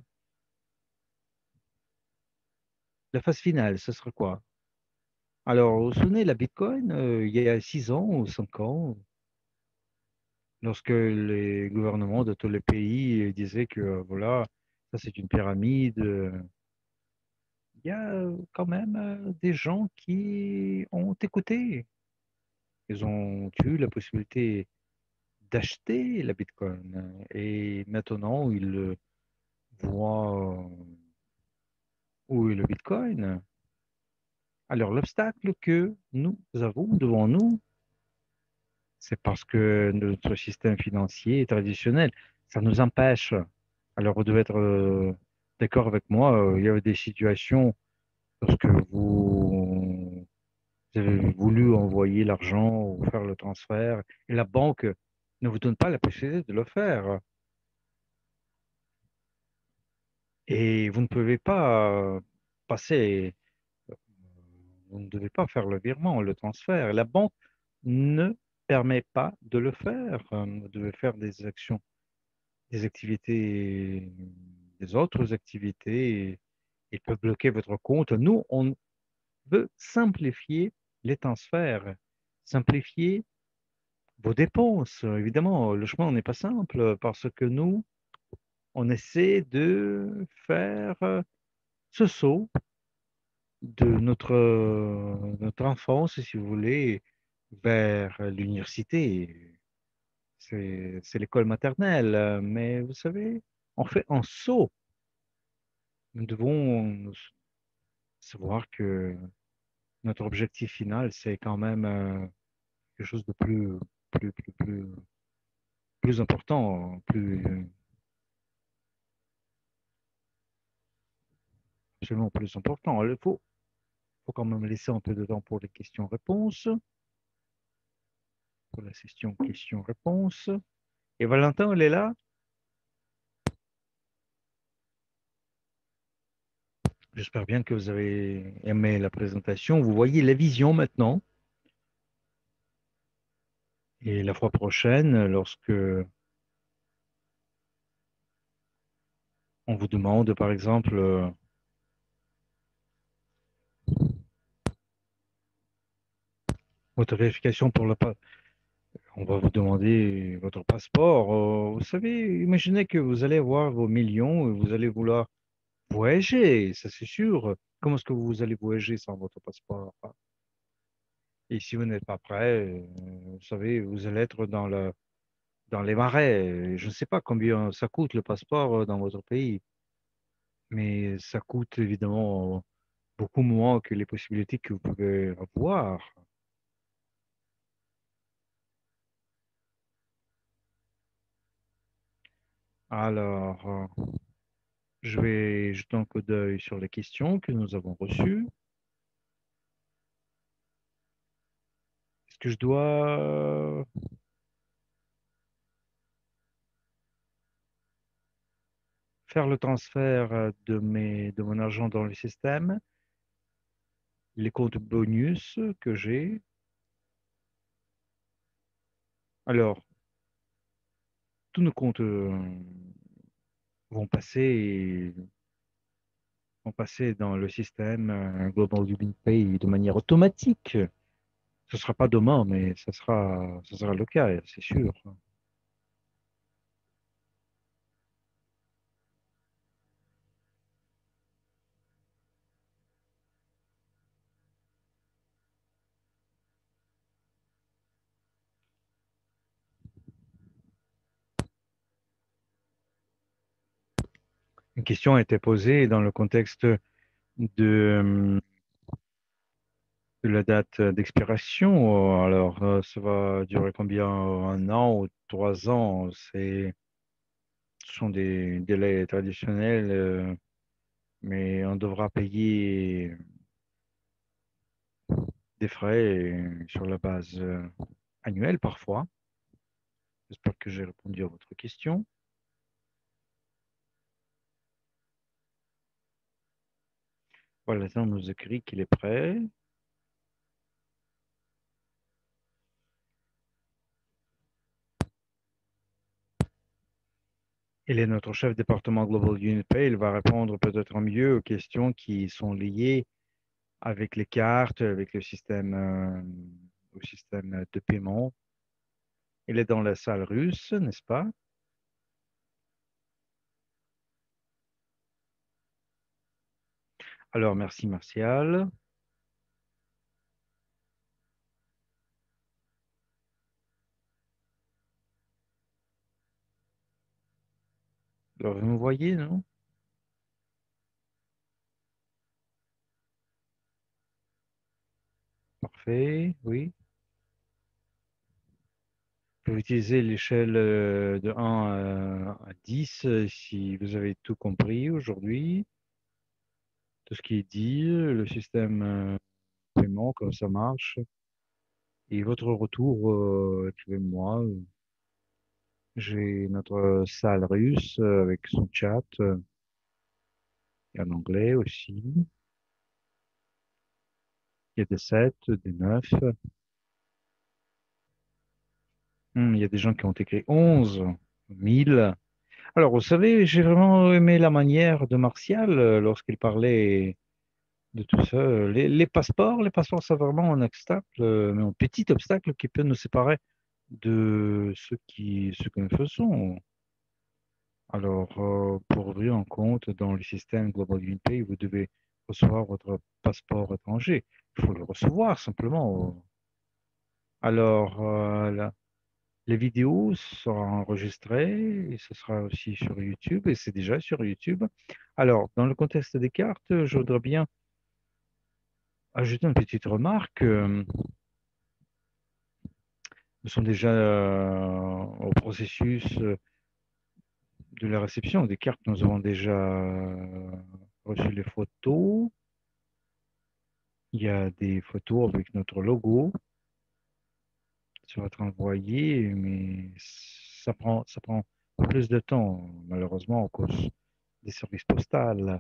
[SPEAKER 1] la phase finale, ce sera quoi? Alors, vous vous souvenez, la Bitcoin, euh, il y a six ans ou cinq ans, lorsque les gouvernements de tous les pays euh, disaient que, euh, voilà, ça c'est une pyramide, euh, il y a euh, quand même euh, des gens qui ont écouté. Ils ont eu la possibilité d'acheter la Bitcoin. euh, Et maintenant, ils euh, voient euh, où est le Bitcoin. Alors, l'obstacle que nous avons devant nous, c'est parce que notre système financier traditionnel, ça nous empêche. Alors, vous devez être euh, d'accord avec moi, euh, il y avait des situations lorsque vous vous avez voulu envoyer l'argent ou faire le transfert, et la banque ne vous donne pas la possibilité de le faire. Et vous ne pouvez pas euh, passer, euh, vous ne devez pas faire le virement, le transfert. La banque ne permet pas de le faire. Euh, Vous devez faire des actions, des activités, des autres activités. Il peut bloquer votre compte. Nous, on veut simplifier les transferts, simplifier vos dépenses. Évidemment, le chemin n'est pas simple parce que nous, on essaie de faire euh, ce saut de notre, euh, notre enfance, si vous voulez, vers l'université. C'est, c'est l'école maternelle, euh, mais vous savez, on fait un saut. Nous devons savoir que notre objectif final, c'est quand même euh, quelque chose de plus, plus, plus, plus, plus important, plus, absolument plus important. Il faut, faut quand même laisser un peu de temps pour les questions-réponses, pour la session questions-réponses. Et Valentin, elle est là? J'espère bien que vous avez aimé la présentation. Vous voyez la vision maintenant. Et la fois prochaine, lorsque on vous demande, par exemple, euh, votre vérification pour le pas, on va vous demander votre passeport. Euh, vous savez, imaginez que vous allez avoir vos millions et vous allez vouloir voyager, ça c'est sûr. Comment est-ce que vous allez voyager sans votre passeport? Et si vous n'êtes pas prêt, euh, vous savez, vous allez être dans le, dans les marais. Je ne sais pas combien ça coûte le passeport euh, dans votre pays, mais ça coûte évidemment beaucoup moins que les possibilités que vous pouvez avoir. Alors, euh, je vais jeter un coup d'œil sur les questions que nous avons reçues. Est-ce que je dois faire le transfert euh, de mes, de mon argent dans le système, les comptes bonus que j'ai? Alors, tous nos comptes euh, vont passer, vont passer dans le système euh, Global Living Pay de manière automatique. Ce ne sera pas demain, mais ça sera, ça sera le cas, c'est sûr. Une question a été posée dans le contexte de, de la date d'expiration. Alors, euh, ça va durer combien? Un an ou trois ans? C'est, ce sont des délais traditionnels, euh, mais on devra payer des frais sur la base euh, annuelle parfois. J'espère que j'ai répondu à votre question. Voilà, ça, on nous écrit qu'il est prêt. Il est notre chef département Global UniPay. Il va répondre peut-être mieux aux questions qui sont liées avec les cartes, avec le système, euh, au système de paiement. Il est dans la salle russe, n'est-ce pas? Alors, merci Martial. Alors, vous me voyez, non? Parfait, oui. Vous pouvez utiliser l'échelle euh, de un à dix euh, si vous avez tout compris aujourd'hui, tout ce qui est dit, le système euh, de paiement, comment ça marche. Et votre retour, euh, écrivez-moi. J'ai notre salle russe euh, avec son chat euh, et en anglais aussi. Il y a des sept, des neuf. Hmm, il y a des gens qui ont écrit onze, mille. Alors, vous savez, j'ai vraiment aimé la manière de Martial euh, lorsqu'il parlait de tout ça. Les, les passeports, les passeports, c'est vraiment un obstacle, euh, mais un petit obstacle qui peut nous séparer de ce qui, ce que nous faisons. Alors, euh, pour ouvrir un compte dans le système Global UniPay, vous devez recevoir votre passeport étranger. Il faut le recevoir simplement. Alors, euh, la- les vidéos seront enregistrées et ce sera aussi sur YouTube et c'est déjà sur YouTube. Alors, dans le contexte des cartes, je voudrais bien ajouter une petite remarque. Euh, Nous sommes déjà euh, au processus euh, de la réception des cartes. Nous avons déjà euh, reçu les photos. Il y a des photos avec notre logo qui vont être envoyées, mais ça prend, ça prend plus de temps, malheureusement, à cause des services postaux.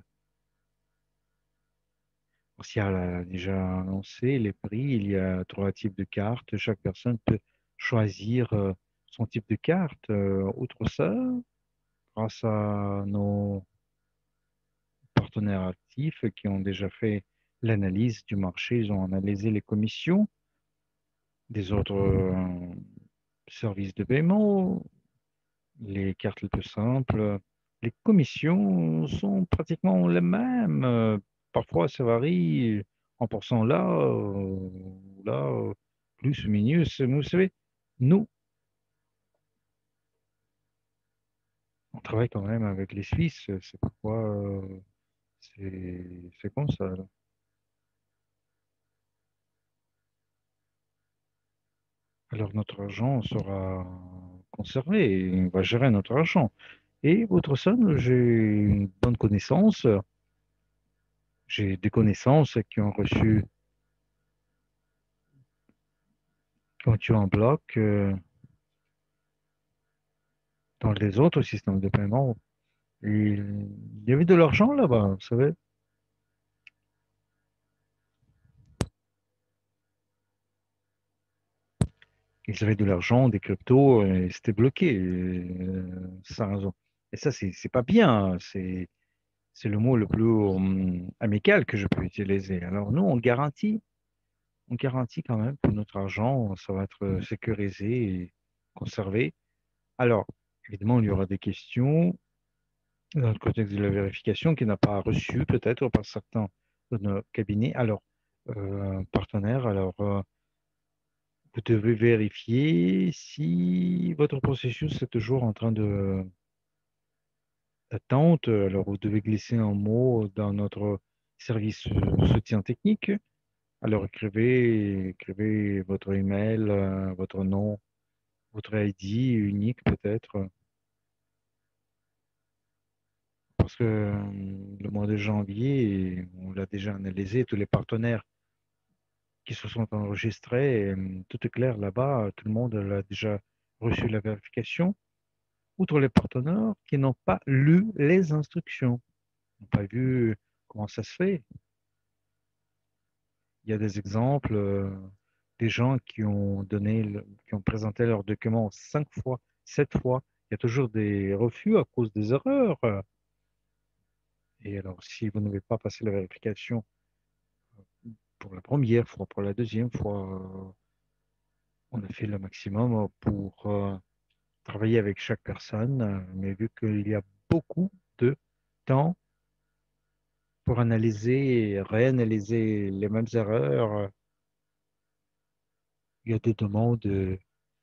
[SPEAKER 1] Martial a déjà annoncé les prix. Il y a trois types de cartes. Chaque personne peut choisir euh, son type de carte. Euh, outre ça, grâce à nos partenaires actifs qui ont déjà fait l'analyse du marché, ils ont analysé les commissions des autres euh, services de paiement, les cartes les plus simples. les commissions sont pratiquement les mêmes. Euh, Parfois, ça varie en pourcent là, euh, là, euh, plus ou minus. Mais vous savez, nous, on travaille quand même avec les Suisses. C'est pourquoi euh, c'est c'est comme ça, là. Alors, notre argent sera conservé et on va gérer notre argent. Et votre son, j'ai une bonne connaissance. J'ai des connaissances qui ont reçu, qui ont eu un bloc euh, dans les autres systèmes de paiement. Et il y avait de l'argent là-bas, vous savez. Ils avaient de l'argent, des cryptos, et c'était bloqué, euh, sans raison. Et ça, c'est c'est pas bien. C'est c'est le mot le plus hum, amical que je peux utiliser. Alors nous, on garantit, on garantit quand même que notre argent, ça va être sécurisé et conservé. Alors, évidemment, il y aura des questions dans le contexte de la vérification qui n'a pas reçu peut-être par certains de nos cabinets. Alors, euh, partenaires, alors euh, vous devez vérifier si votre processus est toujours en train de d'attente. Alors, vous devez glisser un mot dans notre service euh, soutien technique. Alors, écrivez, écrivez votre email, euh, votre nom, votre I D unique peut-être, parce que euh, le mois de janvier, on l'a déjà analysé, tous les partenaires qui se sont enregistrés, et, euh, tout est clair là-bas, tout le monde a déjà reçu la vérification, outre les partenaires qui n'ont pas lu les instructions, n'ont pas vu comment ça se fait. Il y a des exemples, euh, des gens qui ont donné, le- qui ont présenté leurs documents cinq fois, sept fois. Il y a toujours des refus à cause des erreurs. Et alors, si vous n'avez pas passé la vérification pour la première fois, pour la deuxième fois, euh, on a fait le maximum pour euh, travailler avec chaque personne, euh, mais vu qu'il y a beaucoup de temps pour analyser et réanalyser les mêmes erreurs, euh, il y a des demandes euh,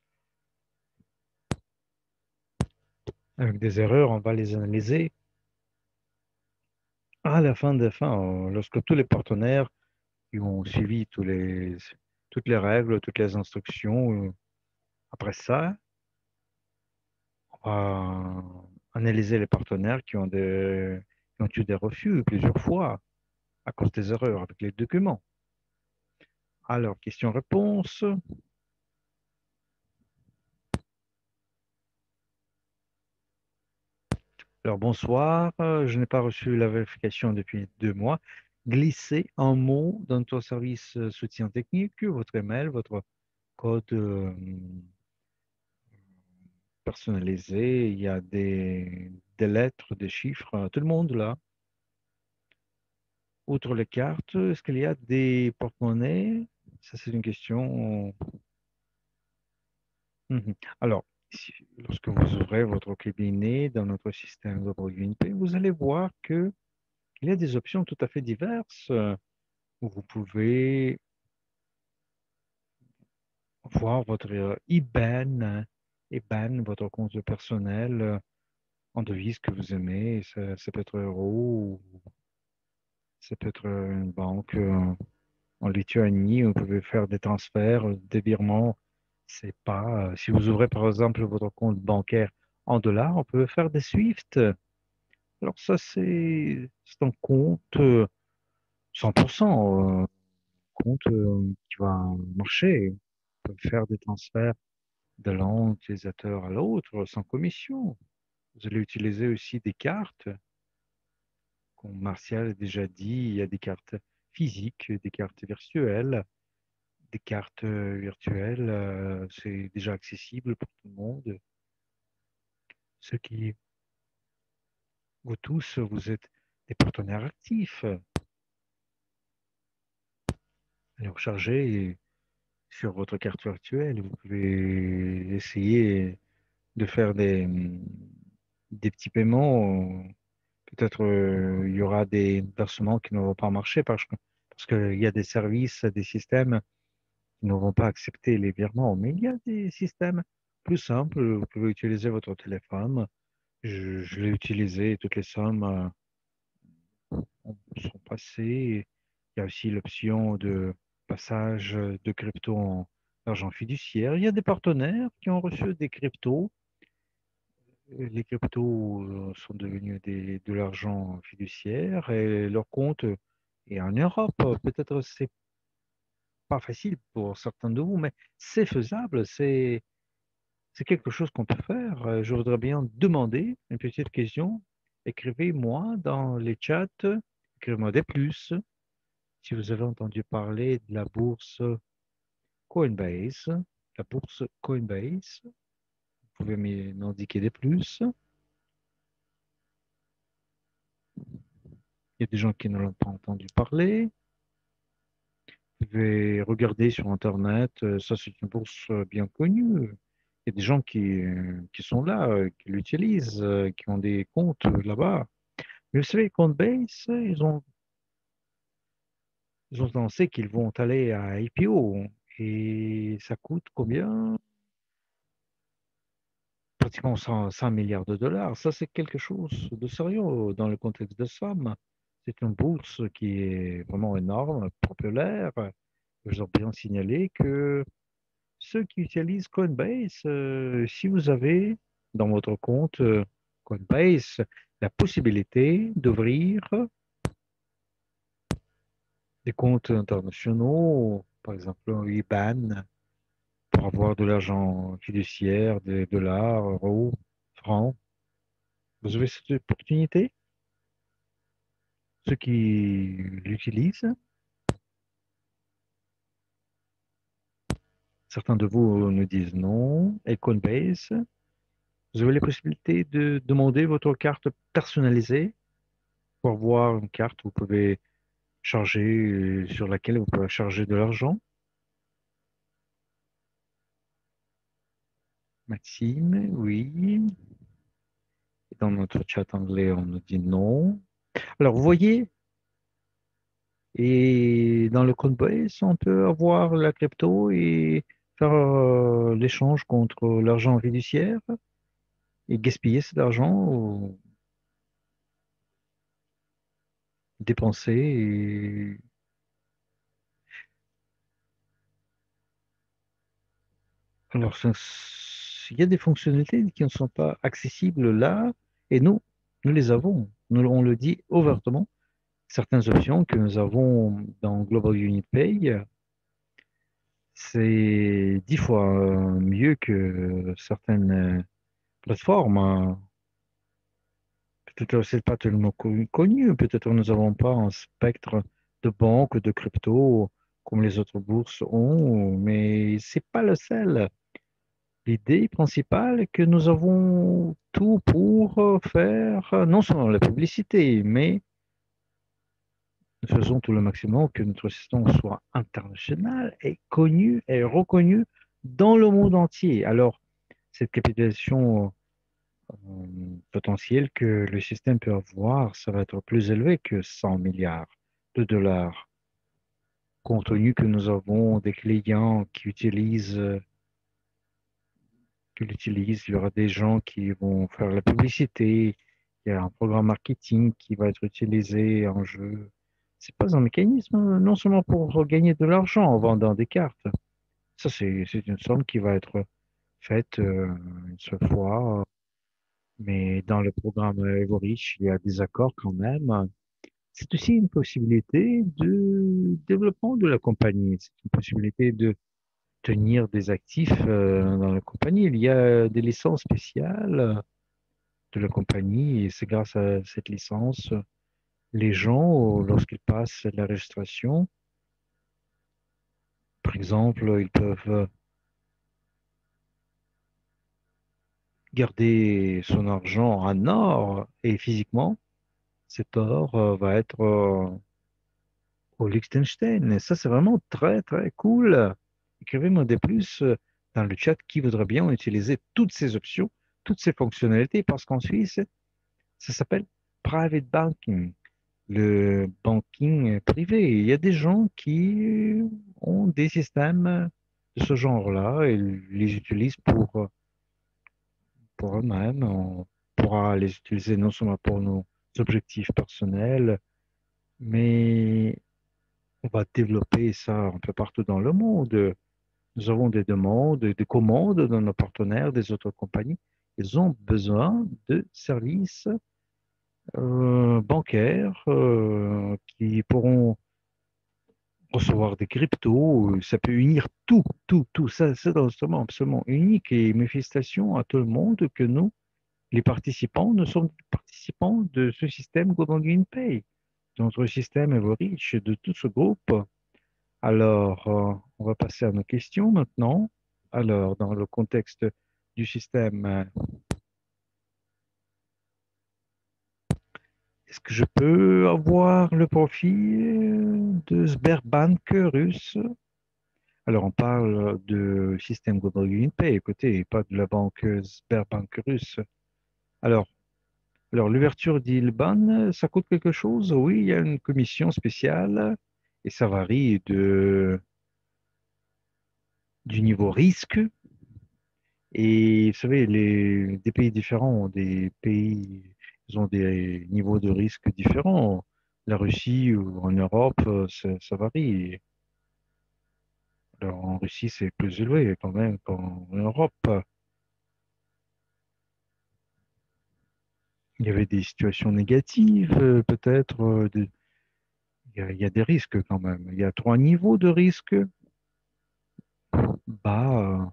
[SPEAKER 1] avec des erreurs, on va les analyser à la fin des fins, euh, lorsque tous les partenaires qui ont suivi tous les, toutes les règles, toutes les instructions, euh, après ça, on va analyser les partenaires qui ont, des, qui ont eu des refus plusieurs fois à cause des erreurs avec les documents. Alors, question-réponse. Alors, bonsoir. Euh, Je n'ai pas reçu la vérification depuis deux mois. Glissez un mot dans ton service euh, soutien technique, votre email, votre code euh, personnalisé. Il y a des, des lettres, des chiffres, euh, tout le monde là. Outre les cartes, est-ce qu'il y a des porte-monnaies? Ça, c'est une question. Mhm. Alors, si- lorsque vous ouvrez votre cabinet dans notre système de Unity, vous allez voir que il y a des options tout à fait diverses euh, où vous pouvez voir votre euh, I B A N, hein, I B A N, votre compte personnel euh, en devise que vous aimez. Ça, ça peut être euro, ou ça peut être euh, une banque euh, en Lituanie. Vous pouvez faire des transferts, euh, des virements. C'est pas. euh, Si vous ouvrez par exemple votre compte bancaire en dollars, on peut faire des SWIFT. Alors ça, c'est c'est un compte euh, cent pour cent, euh, compte euh, qui va marcher. On peut faire des transferts de l'un utilisateur à l'autre sans commission. Vous allez utiliser aussi des cartes. Comme Martial a déjà dit, il y a des cartes physiques, des cartes virtuelles. Des cartes euh, virtuelles, euh, c'est déjà accessible pour tout le monde. Ceux qui, vous tous, vous êtes des partenaires actifs. Allez recharger sur votre carte virtuelle. Vous pouvez essayer de faire des, des petits paiements, euh, peut-être euh, il y aura des versements qui ne vont pas marcher parce que, parce qu'il y a des services, des systèmes qui ne vont pas accepter les virements. Mais il y a des systèmes plus simples. Vous pouvez utiliser votre téléphone. Je, je l'ai utilisé, toutes les sommes euh, sont passées. Il y a aussi l'option de passage de crypto en argent fiduciaire. Il y a des partenaires qui ont reçu des cryptos. Les cryptos euh, sont devenus des, de l'argent fiduciaire et leur compte est en Europe. Peut-être c'est pas facile pour certains de vous, mais c'est faisable. C'est c'est quelque chose qu'on peut faire. Euh, Je voudrais bien demander une petite question. Écrivez-moi dans les chats, écrivez-moi des plus si vous avez entendu parler de la bourse Coinbase. La bourse Coinbase, vous pouvez m'y- m'indiquer des plus. Il y a des gens qui ne l'ont pas entendu parler. Vous pouvez regarder sur Internet. euh, Ça, c'est une bourse euh, bien connue. Il y a des gens qui, euh, qui sont là, euh, qui l'utilisent, euh, qui ont des comptes euh, là-bas. Mais vous savez, Coinbase, ils ont, ils ont annoncé qu'ils vont aller à I P O. Et ça coûte combien? Pratiquement cent, cent milliards de dollars. Ça, c'est quelque chose de sérieux dans le contexte de somme. C'est une bourse qui est vraiment énorme, populaire. Je dois bien signaler que ceux qui utilisent Coinbase, euh, si vous avez dans votre compte euh, Coinbase la possibilité d'ouvrir des comptes internationaux, par exemple un I B A N, pour avoir de l'argent fiduciaire, des dollars, euros, francs. Vous avez cette opportunité? Ceux qui l'utilisent, certains de vous nous disent non. Et Coinbase, vous avez la possibilité de demander votre carte personnalisée pour avoir une carte. Vous pouvez charger, euh, sur laquelle vous pouvez charger de l'argent. Maxime, oui. Dans notre chat anglais, on nous dit non. Alors, vous voyez, et dans le Coinbase, on peut avoir la crypto et faire euh, l'échange contre l'argent fiduciaire et gaspiller cet argent ou dépenser. Et... Alors, ça- il y a des fonctionnalités qui ne sont pas accessibles là, et nous, nous les avons. Nous, on le dit ouvertement. Certaines options que nous avons dans Global Unit Pay, c'est dix fois euh, mieux que certaines euh, plateformes, hein. Peut-être c'est pas tellement co- connu, peut-être nous n'avons pas un spectre de banques, de crypto comme les autres bourses ont, mais c'est pas le seul. L'idée principale est que nous avons tout pour euh, faire euh, non seulement la publicité, mais nous faisons tout le maximum que notre système soit international et connu et reconnu dans le monde entier. Alors, cette capitalisation euh, potentielle que le système peut avoir, ça va être plus élevé que cent milliards de dollars. Compte tenu que nous avons des clients qui utilisent, euh, qui l'utilisent, il y aura des gens qui vont faire la publicité, il y a un programme marketing qui va être utilisé en jeu. C'est pas un mécanisme euh, non seulement pour gagner de l'argent en vendant des cartes. Ça, c'est c'est une somme qui va être faite euh, une seule fois. Mais dans le programme Evorich, il y a des accords quand même. C'est aussi une possibilité de développement de la compagnie. C'est une possibilité de tenir des actifs euh, dans la compagnie. Il y a des licences spéciales de la compagnie et c'est grâce à cette licence, les gens, lorsqu'ils passent la registration, par exemple, ils peuvent garder son argent en or et physiquement, cet or euh, va être euh, au Liechtenstein. Et ça, c'est vraiment très, très cool. Écrivez-moi des plus euh, dans le chat qui voudrait bien utiliser toutes ces options toutes ces fonctionnalités parce qu'en Suisse, ça s'appelle private banking, le banking privé. Il y a des gens qui ont des systèmes de ce genre-là et les utilisent pour, pour eux-mêmes. On pourra les utiliser non seulement pour nos objectifs personnels, mais on va développer ça un peu partout dans le monde. Nous avons des demandes, des commandes de nos partenaires, des autres compagnies. Ils ont besoin de services euh, bancaires euh, qui pourront recevoir des cryptos. Ça peut unir tout, tout, tout. Ça, c'est absolument, absolument unique. Et mes félicitations à tout le monde que nous, les participants, nous sommes participants de ce système Golden Pay. Notre système est riche de tout ce groupe. Alors, euh, on va passer à nos questions maintenant. Alors, dans le contexte du système, euh, est-ce que je peux avoir le profil de Sberbank russe? Alors, on parle de système Global Union Pay, écoutez, pas de la banque Sberbank russe. Alors, alors l'ouverture d'Ilban, ça coûte quelque chose? Oui, il y a une commission spéciale et ça varie de, du niveau risque. Et vous savez, les, des pays différents ont des pays, ils ont des niveaux de risque différents. La Russie ou en Europe, euh, ça, ça varie. Alors, en Russie, c'est plus élevé quand même qu'en Europe. Il y avait des situations négatives, euh, peut-être. euh, de- Il y a, il y a des risques quand même. Il y a trois niveaux de risque. Bas,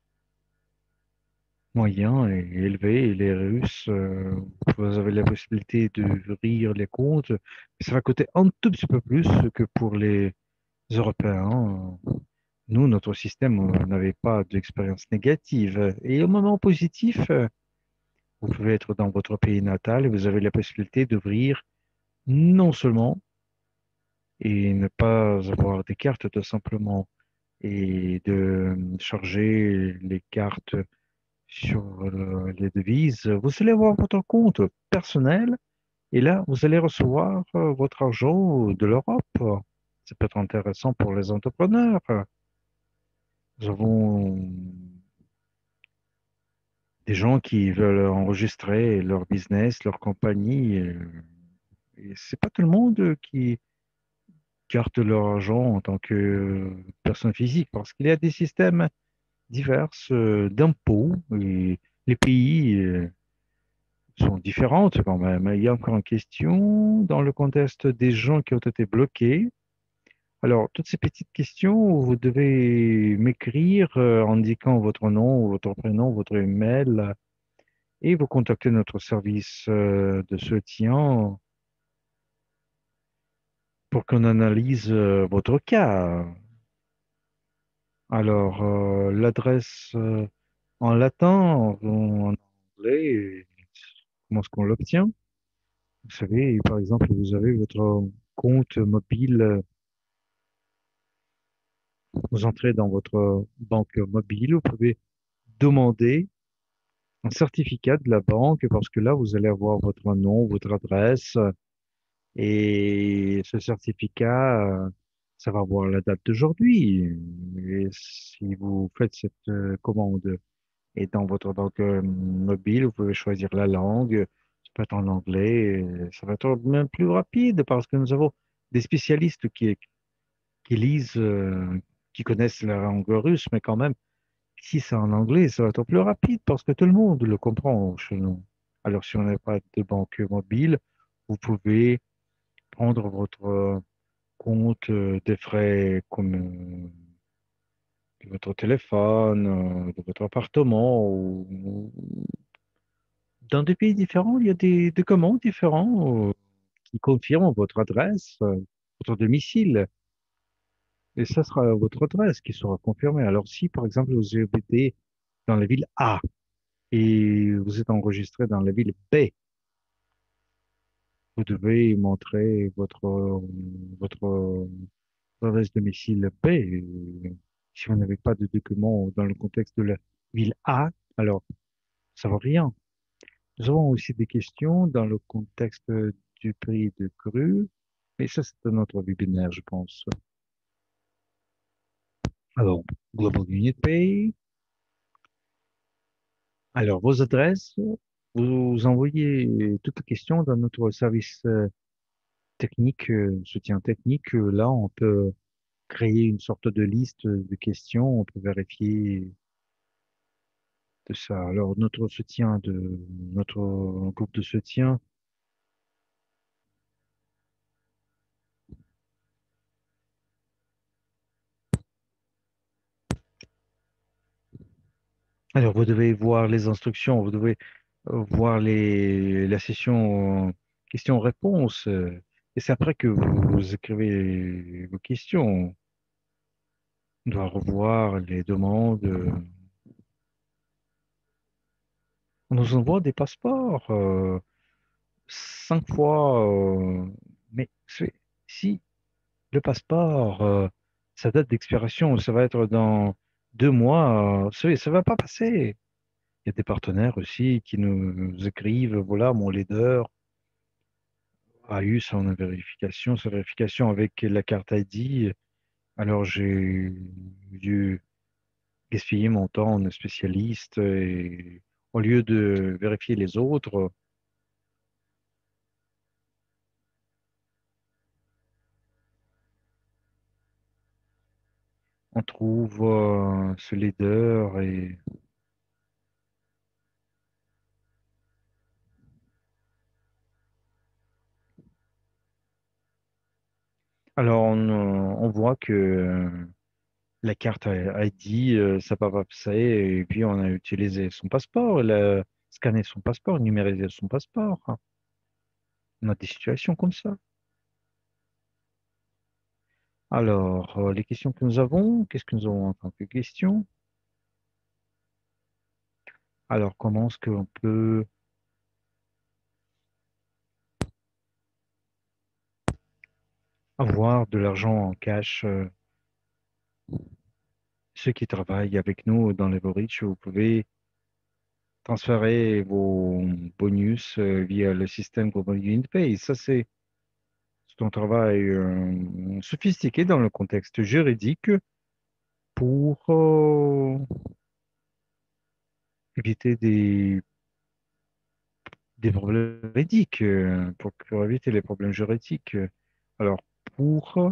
[SPEAKER 1] moyen et élevé. Et les Russes, euh, vous avez la possibilité d'ouvrir les comptes. Mais ça va coûter un tout petit peu plus que pour les Européens. Nous, notre système euh, n'avait pas d'expérience négative. Et au moment positif, euh, vous pouvez être dans votre pays natal et vous avez la possibilité d'ouvrir non seulement et ne pas avoir des cartes tout simplement et de charger les cartes sur euh, les devises. Vous allez avoir votre compte personnel et là, vous allez recevoir euh, votre argent de l'Europe. Ça peut être intéressant pour les entrepreneurs. Nous avons des gens qui veulent enregistrer leur business, leur compagnie. euh, Et c'est pas tout le monde qui garde leur argent en tant que personne physique parce qu'il y a des systèmes divers euh, d'impôts et les pays euh, sont différentes quand même. Il y a encore une question dans le contexte des gens qui ont été bloqués. Alors, toutes ces petites questions, vous devez m'écrire euh, en indiquant votre nom, votre prénom, votre email et vous contactez notre service euh, de soutien pour qu'on analyse euh, votre cas. Alors, euh, l'adresse euh, en latin, en, en anglais, comment est-ce qu'on l'obtient? Vous savez, par exemple, vous avez votre compte mobile, euh, vous entrez dans votre banque mobile, vous pouvez demander un certificat de la banque parce que là, vous allez avoir votre nom, votre adresse et ce certificat, euh, ça va avoir la date d'aujourd'hui. Et si vous faites cette euh, commande et dans votre banque euh, mobile, vous pouvez choisir la langue, ça peut être en anglais, et ça va être même plus rapide parce que nous avons des spécialistes qui, qui lisent, euh, qui connaissent la langue russe, mais quand même, si c'est en anglais, ça va être plus rapide parce que tout le monde le comprend chez nous. Alors, si on n'a pas de banque mobile, vous pouvez prendre votre euh, compte euh, des frais comme euh, de votre téléphone, euh, de votre appartement ou, ou- dans des pays différents, il y a des, des commandes différents euh, qui confirment votre adresse, euh, votre domicile. Et ça sera votre adresse qui sera confirmée. Alors, si par exemple vous habitez dans la ville A et vous êtes enregistré dans la ville B, vous devez montrer votre, euh, votre euh, adresse domicile B. Et si vous n'avez pas de document dans le contexte de la ville A, alors ça vaut rien. Nous avons aussi des questions dans le contexte du prix de crue, mais ça, c'est un autre webinaire, je pense. Alors, Global Unit Pay. Alors, vos adresses, vous envoyez toutes les questions dans notre service euh, technique, euh, soutien technique. Euh, Là, on peut créer une sorte de liste de questions, on peut vérifier de ça. Alors, notre soutien de notre groupe de soutien. Alors, vous devez voir les instructions, vous devez euh, voir les, la session euh, questions-réponses. euh, Et c'est après que vous écrivez vos questions. On doit revoir les demandes. euh, On nous envoie des passeports euh, cinq fois. euh, mais c'est- si le passeport, euh, sa date d'expiration, ça va être dans deux mois, euh, ça, ça va pas passer. Il y a des partenaires aussi qui nous écrivent, voilà, mon leader a eu son vérification, sa vérification avec la carte I D. Alors j'ai dû gaspiller mon temps en spécialiste et au lieu de vérifier les autres, on trouve euh, ce leader et alors on, euh, on voit que euh, la carte I D, euh, ça va pas passer et puis on a utilisé son passeport, elle a scanné son passeport, numérisé son passeport. On a des situations comme ça. Alors, euh, les questions que nous avons, qu'est-ce que nous avons en tant que questions? Alors, comment est-ce qu'on peut avoir de l'argent en cash? euh, Ceux qui travaillent avec nous dans les Leverage, vous pouvez transférer vos bonus euh, via le système Global Unit Pay. Ça, c'est c'est un travail euh, sophistiqué dans le contexte juridique pour euh, éviter des, des problèmes juridiques, euh, pour, pour éviter les problèmes juridiques. Alors, pour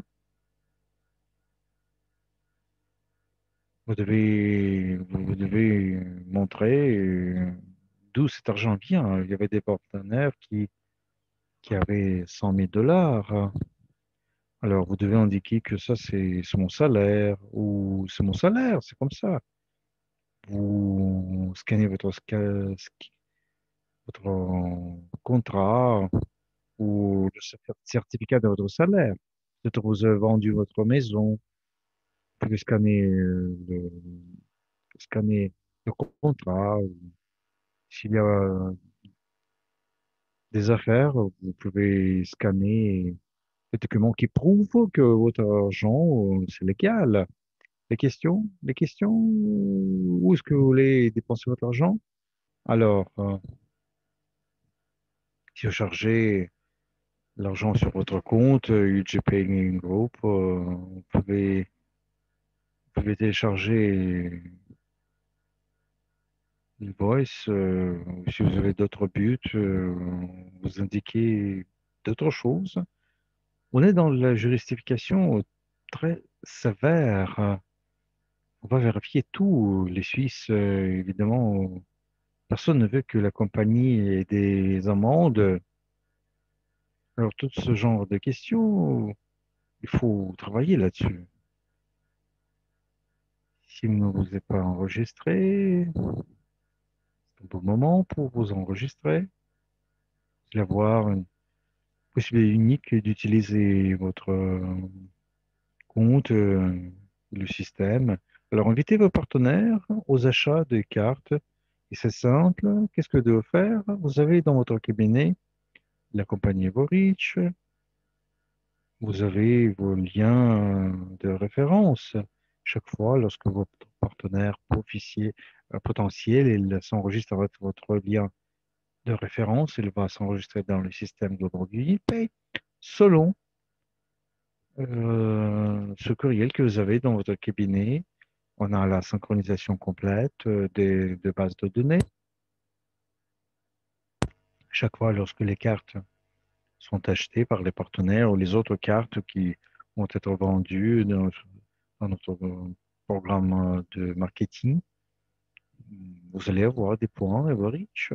[SPEAKER 1] Vous devez, vous vous devez montrer euh, d'où cet argent vient. Il y avait des partenaires qui, qui avaient cent mille dollars. Alors, vous devez indiquer que ça, c'est c'est mon salaire ou c'est mon salaire, c'est comme ça. Vous scannez votre, sca- sk- votre contrat ou le cer- certificat de votre salaire. Peut-être vous avez vendu votre maison. Vous pouvez scanner euh, le, scanner le contrat. S'il y a des affaires, vous pouvez scanner les documents qui prouvent que votre argent, euh, c'est légal. Les questions? Les questions? Où est-ce que vous voulez dépenser votre argent? Alors, euh, si vous chargez l'argent sur votre compte, euh, U G Paying Group, euh, vous pouvez, vous pouvez télécharger l'invoice. Euh, si vous avez d'autres buts, euh, vous indiquez d'autres choses. On est dans la justification très sévère. On va vérifier tout. Les Suisses, euh, évidemment, personne ne veut que la compagnie ait des amendes. Alors, tout ce genre de questions, il faut travailler là-dessus. S'il ne vous est pas enregistré, c'est un bon moment pour vous enregistrer. Vous allez avoir une possibilité unique d'utiliser votre euh, compte, euh, le système. Alors, invitez vos partenaires aux achats de cartes. Et c'est simple. Qu'est-ce que vous devez faire? Vous avez dans votre cabinet la compagnie Everich. Vous avez vos liens de référence. Chaque fois, lorsque votre partenaire officier euh, potentiel, il s'enregistre avec votre lien de référence, il va s'enregistrer dans le système Global UniPay selon euh, ce courriel que vous avez dans votre cabinet. On a la synchronisation complète euh, des, de bases de données. Chaque fois, lorsque les cartes sont achetées par les partenaires ou les autres cartes qui vont être vendues dans, dans notre euh, programme euh, de marketing, vous allez avoir des points Everreach.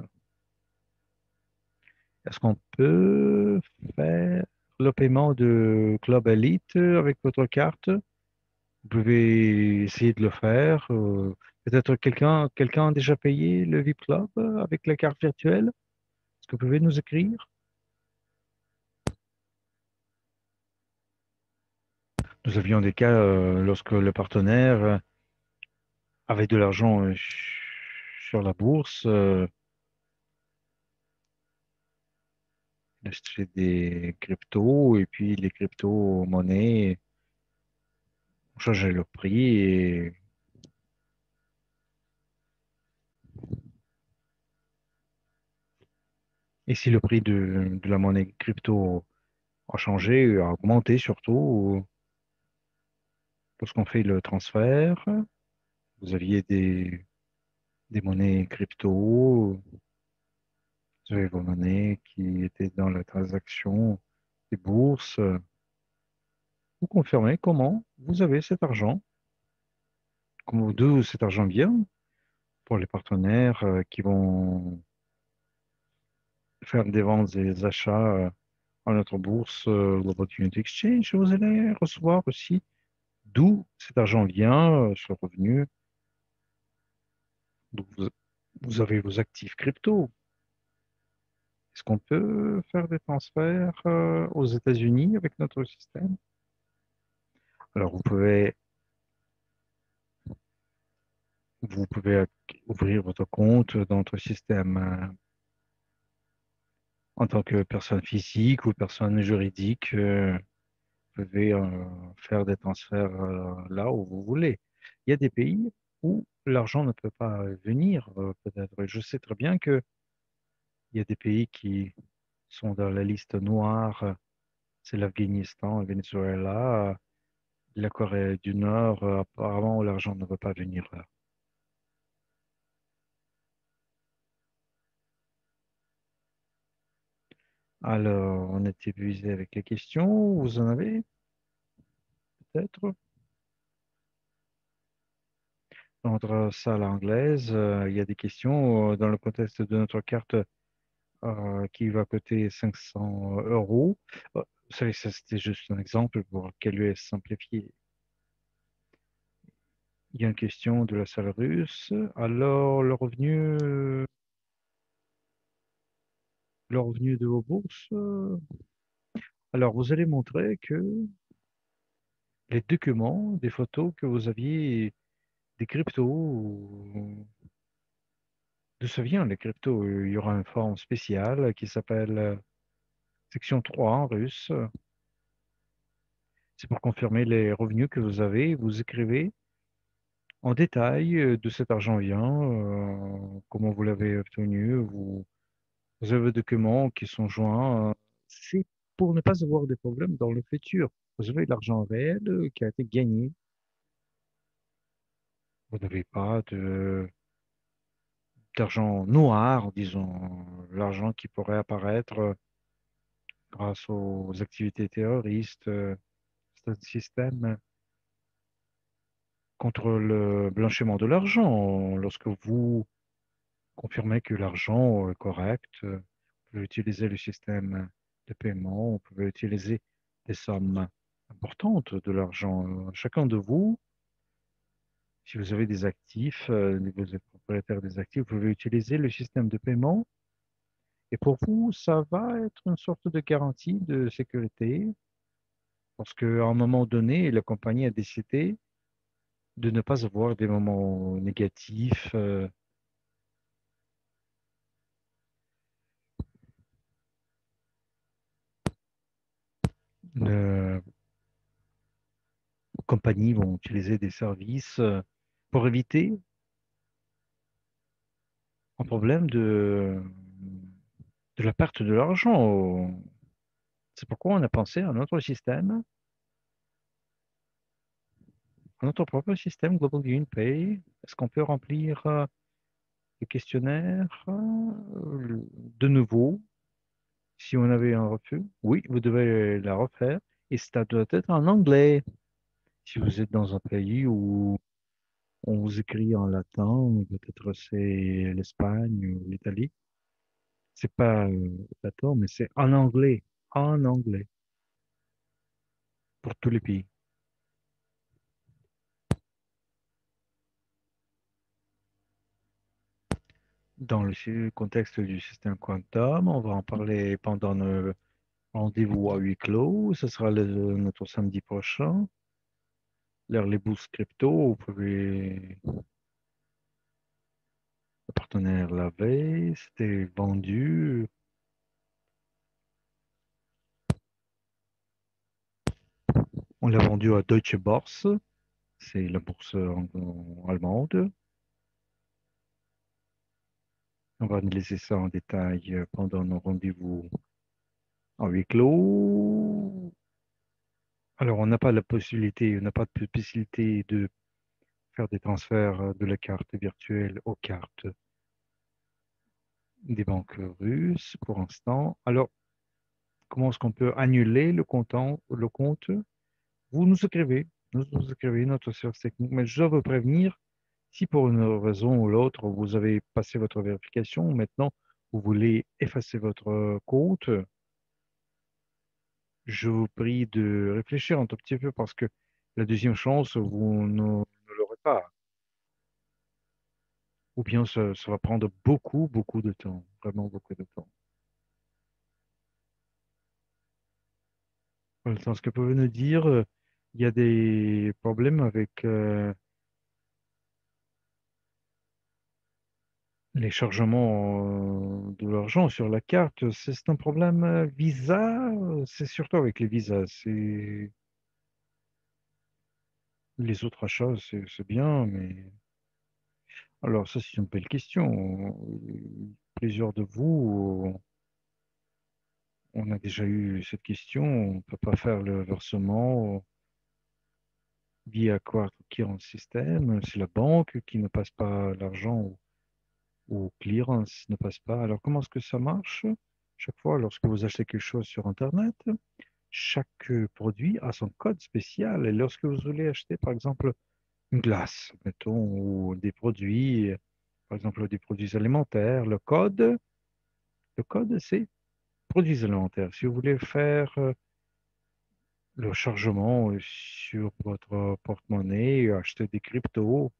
[SPEAKER 1] Est-ce qu'on peut faire le paiement de Club Elite avec votre carte? Vous pouvez essayer de le faire. euh, Peut-être quelqu'un quelqu'un a déjà payé le V I P Club euh, avec la carte virtuelle? Est-ce que vous pouvez nous écrire? Nous avions des cas euh, lorsque le partenaire euh, avait de l'argent euh, sur la bourse, euh, il achetait des cryptos et puis les crypto-monnaies ont changé le prix et, et si le prix de, de la monnaie crypto a changé, a augmenté surtout lorsqu'on fait le transfert, vous aviez des, des monnaies crypto, vous avez vos monnaies qui étaient dans la transaction des bourses. Vous confirmez comment vous avez cet argent, comment d'où cet argent vient pour les partenaires euh, qui vont faire des ventes et des achats euh, à notre bourse euh, l'Opportunity Exchange. Vous allez recevoir aussi d'où cet argent vient, euh, ce revenu. Donc vous, vous avez vos actifs crypto. Est-ce qu'on peut faire des transferts euh, aux États-Unis avec notre système? Alors, vous pouvez, vous pouvez euh, ouvrir votre compte dans notre système euh, en tant que personne physique ou personne juridique. euh, vous pouvez euh, faire des transferts euh, là où vous voulez. Il y a des pays où l'argent ne peut pas venir, euh, peut-être. Je sais très bien qu'il y a des pays qui sont dans la liste noire. C'est l'Afghanistan, le Venezuela, la Corée du Nord, euh, apparemment, où l'argent ne veut pas venir là. Alors, on est épuisé avec les questions. Vous en avez peut-être? Dans notre salle anglaise, euh, il y a des questions euh, dans le contexte de notre carte euh, qui va coûter cinq cents euros. Euh, vous savez, ça c'était juste un exemple pour qu'elle est simplifié. Il y a une question de la salle russe. Alors, le revenu, le revenu de vos bourses. euh, Alors, vous allez montrer que les documents, des photos que vous aviez, des cryptos, ou- d'où ça vient les cryptos? Il y aura une forme spéciale qui s'appelle euh, section trois en russe. C'est pour confirmer les revenus que vous avez. Vous écrivez en détail euh, d'où cet argent vient, euh, comment vous l'avez obtenu. Vous, vous avez des documents qui sont joints. euh, C'est pour ne pas avoir de problèmes dans le futur. Vous avez l'argent réel euh, qui a été gagné. Vous n'avez pas de d'argent noir, disons, l'argent qui pourrait apparaître euh, grâce aux activités terroristes. euh, C'est un système contre le blanchiment de l'argent. Lorsque vous confirmez que l'argent est correct, euh, vous pouvez utiliser le système de paiement, vous pouvez utiliser des sommes importantes de l'argent. Euh, Chacun de vous, si vous avez des actifs, euh, vous êtes propriétaire des actifs, vous pouvez utiliser le système de paiement. Et pour vous, ça va être une sorte de garantie de sécurité parce qu'à un moment donné, la compagnie a décidé de ne pas avoir des moments négatifs. euh, les compagnies vont utiliser des services euh, pour éviter un problème de, de la perte de l'argent. C'est pourquoi on a pensé à notre système, à notre propre système Global Green Pay. Est-ce qu'on peut remplir euh, le questionnaire euh, de nouveau si on avait un refus? Oui, vous devez la refaire et ça doit être en anglais. Si vous êtes dans un pays où on vous écrit en latin, peut-être c'est l'Espagne ou l'Italie. C'est pas euh, latin, mais c'est en anglais. En anglais. Pour tous les pays. Dans le sy- contexte du système Quantum, on va en parler pendant le rendez-vous à huis clos. Ce sera le- notre samedi prochain. L'air les boosts crypto, vous pouvez. Le partenaire l'avait, c'était vendu. On l'a vendu à Deutsche Börse, c'est la bourse en- en- allemande. On va analyser ça en détail euh, pendant nos rendez-vous en huis clos. Alors, on n'a pas la possibilité, on n'a pas de possibilité de faire des transferts euh, de la carte virtuelle aux cartes des banques russes pour l'instant. Alors, comment est-ce qu'on peut annuler le comptant, le compte? Vous nous écrivez, nous nous écrivez notre service technique, mais je dois vous prévenir, si pour une raison ou l'autre, vous avez passé votre vérification, maintenant, vous voulez effacer votre compte, je vous prie de réfléchir un tout petit peu parce que la deuxième chance, vous ne, ne l'aurez pas. Ou bien ça, ça va prendre beaucoup, beaucoup de temps, vraiment beaucoup de temps. Dans ce que vous venez de dire, euh, il y a des problèmes avec euh, les chargements euh, de l'argent sur la carte. C'est c'est un problème euh, Visa, euh, c'est surtout avec les visas. C'est les autres achats, c'est c'est bien, mais alors ça c'est une belle question. Plusieurs de vous, on a déjà eu cette question. On ne peut pas faire le versement via quoi qui en système. C'est la banque qui ne passe pas l'argent au, au clearance ne passe pas. Alors comment est-ce que ça marche? Chaque fois, lorsque vous achetez quelque chose sur Internet, chaque euh, produit a son code spécial. Et lorsque vous voulez acheter, par exemple, une glace, mettons, ou des produits, euh, par exemple, des produits alimentaires, le code, le code, c'est produits alimentaires. Si vous voulez faire euh, le chargement euh, sur votre porte-monnaie, acheter des cryptos,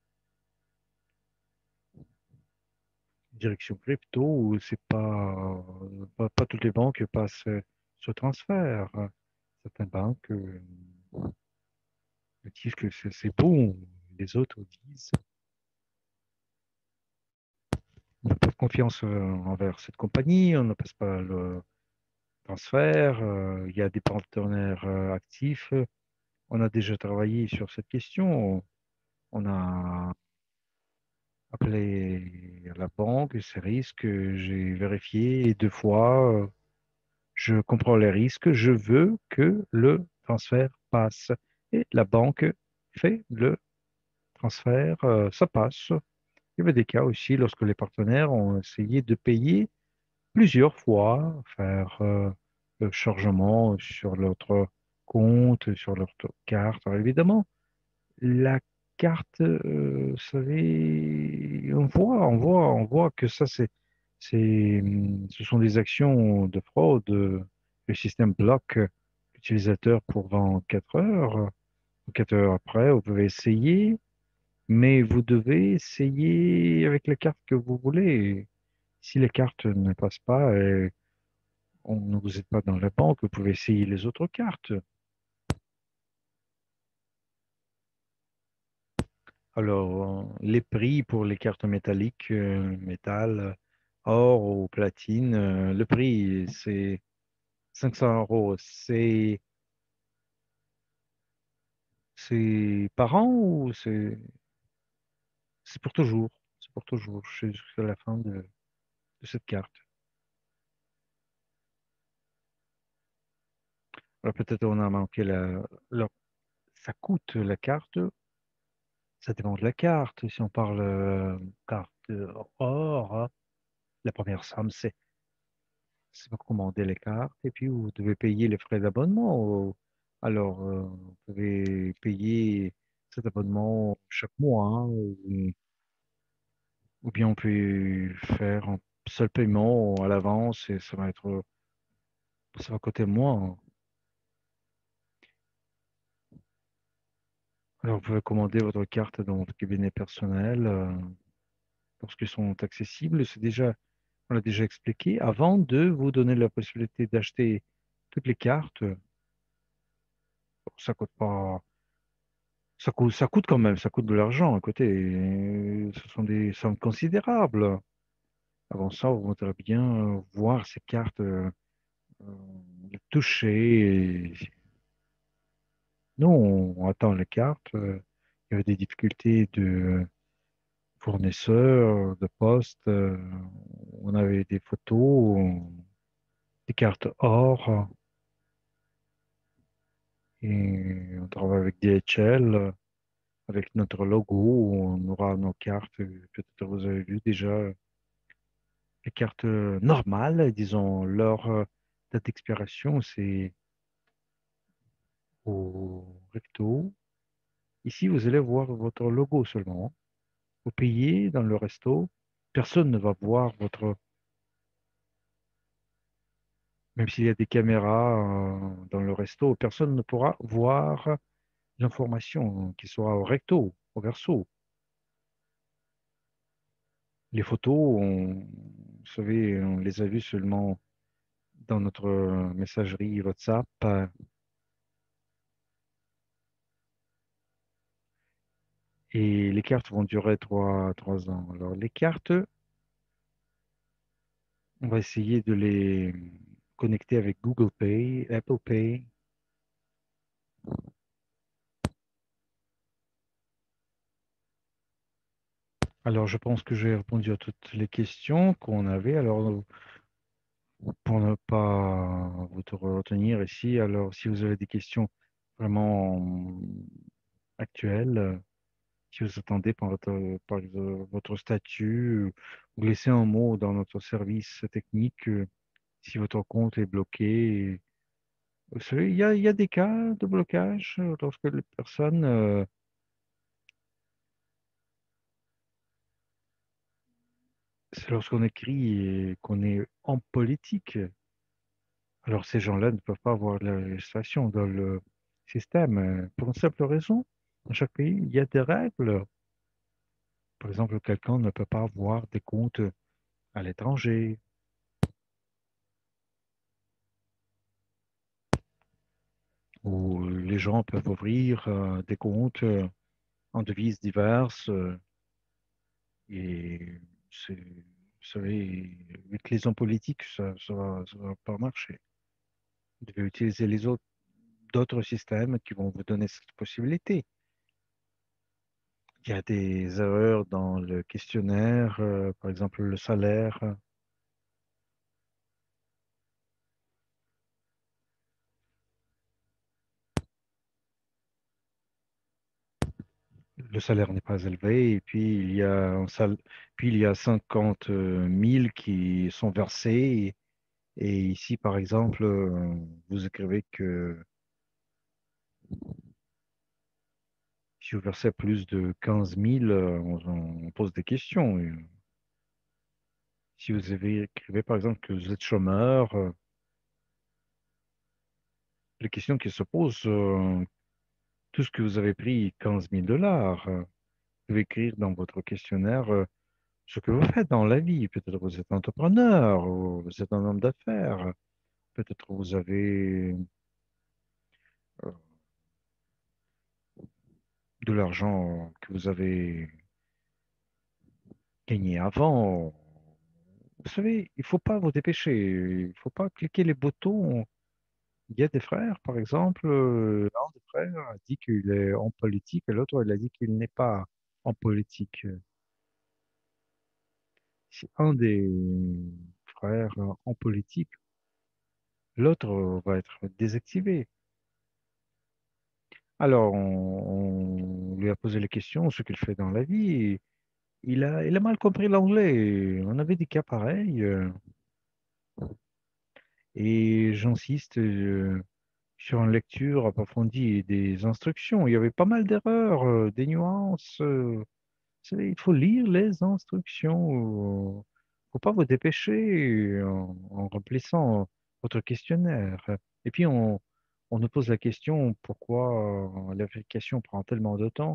[SPEAKER 1] direction crypto, où c'est pas, pas, pas toutes les banques passent euh, ce transfert. Certaines banques euh, disent que c'est c'est bon, les autres disent on n'a pas de confiance euh, envers cette compagnie, on ne passe pas le transfert, euh, il y a des partenaires euh, actifs. On a déjà travaillé sur cette question. On a appelé la banque, ces risques, j'ai vérifié deux fois. euh, Je comprends les risques, je veux que le transfert passe. Et la banque fait le transfert, euh, ça passe. Il y avait des cas aussi lorsque les partenaires ont essayé de payer plusieurs fois, faire euh, le chargement sur notre compte, sur leur to- carte. Alors évidemment, la carte, euh, vous savez, on voit, on voit, on voit que ça, c'est, c'est, hum, ce sont des actions de fraude. Le système bloque l'utilisateur pour vingt-quatre heures. vingt-quatre heures après, vous pouvez essayer, mais vous devez essayer avec la carte que vous voulez. Si la carte ne passe pas et on ne vous êtes pas dans la banque, vous pouvez essayer les autres cartes. Alors, euh, les prix pour les cartes métalliques, euh, métal, or ou platine, euh, le prix, c'est cinq cents euros. C'est, c'est par an ou c'est, c'est pour toujours? pour toujours jusqu'à la fin de, de cette carte. Alors peut-être on a manqué la, la- ça coûte la carte, ça dépend de la carte. Si on parle euh, carte euh, or, hein, la première somme, c'est c'est vous commandez les cartes et puis vous devez payer les frais d'abonnement. Ou- Alors, euh, vous pouvez payer cet abonnement chaque mois, hein, ou, ou bien on peut faire un seul paiement à l'avance et ça va être, ça va coûter moins, hein. Alors, vous pouvez commander votre carte dans votre cabinet personnel euh, lorsqu'ils sont accessibles. C'est déjà, on l'a déjà expliqué. Avant de vous donner la possibilité d'acheter toutes les cartes, ça coûte pas. Ça coûte, ça coûte quand même, ça coûte de l'argent. Écoutez, euh, ce sont des sommes considérables. Avant ça, on voudrait bien euh, voir ces cartes euh, euh, les toucher. Et nous, on, on attend les cartes. euh, Il y avait des difficultés de fournisseurs, de poste. euh, On avait des photos, des cartes or. Et on travaille avec D H L, avec notre logo. On aura nos cartes. Peut-être vous avez vu déjà les cartes euh, normales, disons, leur euh, date d'expiration, c'est au recto. Ici, vous allez voir votre logo seulement. Vous payez dans le resto. Personne ne va voir votre, même s'il y a des caméras euh, dans le resto, personne ne pourra voir l'information qui sera au recto, au verso. Les photos, on, vous savez, on les a vues seulement dans notre euh, messagerie WhatsApp. euh, Et les cartes vont durer trois, trois ans. Alors, les cartes, on va essayer de les connecter avec Google Pay, Apple Pay. Alors, je pense que j'ai répondu à toutes les questions qu'on avait. Alors, pour ne pas vous te retenir ici, alors si vous avez des questions vraiment actuelles, euh, si vous attendez par votre, par votre statut, ou laissez un mot dans notre service technique, euh, si votre compte est bloqué. Vous savez, il y a, il y a des cas de blocage euh, lorsque les personnes, euh, c'est lorsqu'on écrit et qu'on est en politique. Alors ces gens-là ne peuvent pas avoir de la législation dans le système euh, pour une simple raison. Dans chaque pays, il y a des règles. Par exemple, quelqu'un ne peut pas avoir des comptes à l'étranger, ou les gens peuvent ouvrir euh, des comptes euh, en devises diverses. euh, et c'est, vous savez, avec les hommes politiques, ça ça va, ça va pas marcher. Vous devez utiliser les autres, d'autres systèmes qui vont vous donner cette possibilité. Il y a des erreurs dans le questionnaire, euh, par exemple le salaire. Le salaire n'est pas élevé et puis il y a un sal- puis il y a cinquante mille qui sont versés. Et, et ici, par exemple, euh, vous écrivez que si vous versez plus de quinze mille, euh, on, on pose des questions. Et si vous avez écrivez, par exemple, que vous êtes chômeur, euh, les questions qui se posent, euh, tout ce que vous avez pris quinze mille dollars, euh, vous devez écrire dans votre questionnaire euh, ce que vous faites dans la vie. Peut-être vous êtes entrepreneur, ou vous êtes un homme d'affaires, peut-être vous avez euh, de l'argent que vous avez gagné avant. Vous savez, il ne faut pas vous dépêcher, il ne faut pas cliquer les boutons. Il y a des frères, par exemple, euh, l'un des frères a dit qu'il est en politique et l'autre, il a dit qu'il n'est pas en politique. Si un des frères euh, en politique, l'autre euh, va être désactivé. Alors, on, on lui a posé les questions, ce qu'il fait dans la vie. Et il a, il a mal compris l'anglais. On avait des cas pareils. euh, et j'insiste euh, sur une lecture approfondie des instructions. Il y avait pas mal d'erreurs, euh, des nuances. euh, C'est- Il faut lire les instructions. Il faut pas vous dépêcher en, en remplissant votre questionnaire. Et puis, on, on nous pose la question pourquoi euh, la vérification prend tellement de temps.